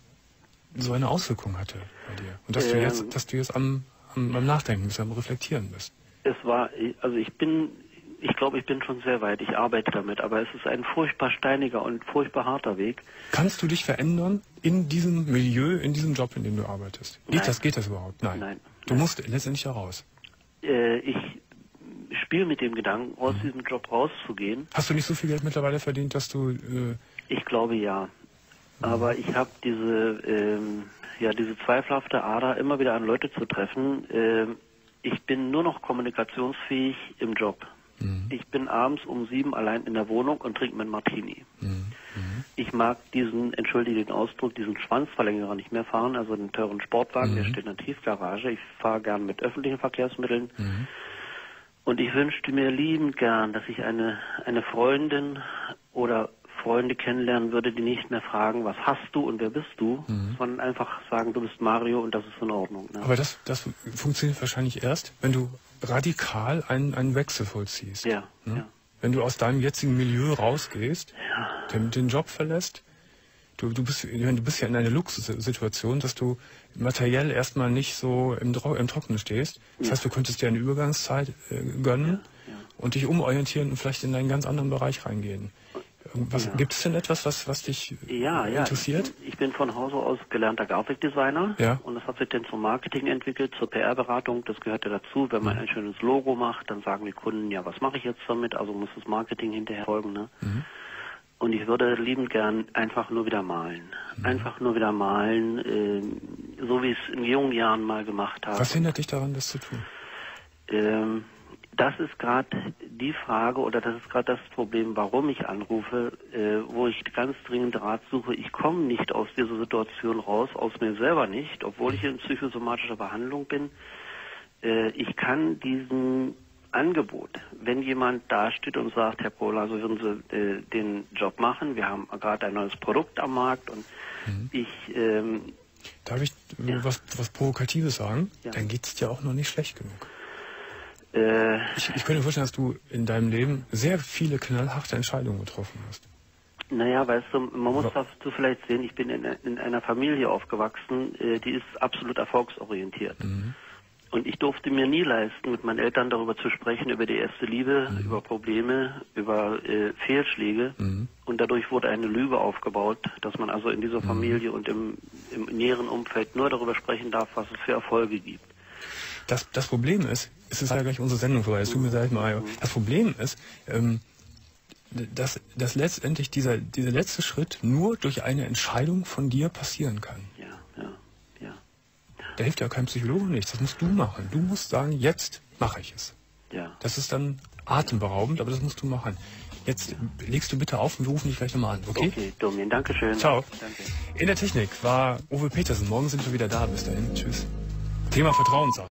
so eine Auswirkung hatte bei dir. Und dass ähm, du jetzt, dass du jetzt am, am, am Nachdenken bist, am Reflektieren bist. Es war, also ich bin, ich glaube, ich bin schon sehr weit. Ich arbeite damit, aber es ist ein furchtbar steiniger und furchtbar harter Weg. Kannst du dich verändern in diesem Milieu, in diesem Job, in dem du arbeitest? Geht Nein. das, geht das überhaupt? Nein. Nein. Du Nein. musst letztendlich heraus. Äh, ich spiele mit dem Gedanken, aus mhm. diesem Job rauszugehen. Hast du nicht so viel Geld mittlerweile verdient, dass du... Äh ich glaube, ja. Mhm. Aber ich habe diese, ähm, ja, diese zweifelhafte Ader, immer wieder an Leute zu treffen. Ähm, ich bin nur noch kommunikationsfähig im Job. Mhm. Ich bin abends um sieben allein in der Wohnung und trinke meinen Martini. Mhm. Mhm. Ich mag diesen, entschuldige den Ausdruck, diesen Schwanzverlängerer nicht mehr fahren, also den teuren Sportwagen, mhm. der steht in der Tiefgarage. Ich fahre gern mit öffentlichen Verkehrsmitteln. Mhm. Und ich wünschte mir liebend gern, dass ich eine, eine Freundin oder Freunde kennenlernen würde, die nicht mehr fragen, was hast du und wer bist du, mhm. sondern einfach sagen, du bist Mario und das ist in Ordnung. Ne? Aber das, das funktioniert wahrscheinlich erst, wenn du radikal einen, einen Wechsel vollziehst. Ja, ne? ja. Wenn du aus deinem jetzigen Milieu rausgehst, ja. den, den Job verlässt, du, du, bist, du bist ja in einer Luxussituation, dass du materiell erstmal nicht so im, im Trockenen stehst. Das ja. heißt, du könntest dir eine Übergangszeit äh, gönnen ja, ja. und dich umorientieren und vielleicht in einen ganz anderen Bereich reingehen. Was, ja. Gibt es denn etwas, was, was dich ja, ja. interessiert? Ich, ich bin von Hause aus gelernter Grafikdesigner ja. und das hat sich dann zum Marketing entwickelt, zur P R-Beratung. Das gehört ja dazu. Wenn man mhm. ein schönes Logo macht, dann sagen die Kunden, ja, was mache ich jetzt damit? Also muss das Marketing hinterher folgen. Ne? Mhm. Und ich würde liebend gern einfach nur wieder malen. Mhm. Einfach nur wieder malen, äh, so wie ich es in jungen Jahren mal gemacht habe. Was hindert dich daran, das zu tun? Ähm, das ist gerade die Frage oder das ist gerade das Problem, warum ich anrufe, äh, wo ich ganz dringend Rat suche. Ich komme nicht aus dieser Situation raus, aus mir selber nicht, obwohl ich in psychosomatischer Behandlung bin. Äh, ich kann diesen Angebot, wenn jemand dasteht und sagt, Herr Pohler, so würden Sie äh, den Job machen, wir haben gerade ein neues Produkt am Markt und mhm. ich... Ähm, Darf ich ja. was, was Provokatives sagen? Ja. Dann geht es dir auch noch nicht schlecht genug. Äh, ich, ich könnte mir vorstellen, dass du in deinem Leben sehr viele knallharte Entscheidungen getroffen hast. Naja, weißt du, man muss dazu vielleicht sehen, ich bin in, in einer Familie aufgewachsen, äh, die ist absolut erfolgsorientiert. Mhm. Und ich durfte mir nie leisten, mit meinen Eltern darüber zu sprechen, über die erste Liebe, mhm. über Probleme, über äh, Fehlschläge. Mhm. Und dadurch wurde eine Lüge aufgebaut, dass man also in dieser mhm. Familie und im, im näheren Umfeld nur darüber sprechen darf, was es für Erfolge gibt. Das, das Problem ist, es ist ja gleich unsere Sendung vorbei, es tut mir leid, Mario. Das Problem ist, ähm, dass, dass letztendlich dieser, dieser letzte Schritt nur durch eine Entscheidung von dir passieren kann. Ja, ja, ja. Da hilft ja kein Psychologe nichts, das musst du machen. Du musst sagen, jetzt mache ich es. Ja. Das ist dann atemberaubend, aber das musst du machen. Jetzt ja. legst du bitte auf und wir rufen dich gleich nochmal an, okay? Okay, Domian, danke schön. Ciao. Danke. In der Technik war Uwe Petersen. Morgen sind wir wieder da. Bis dahin. Tschüss. Thema Vertrauenssache.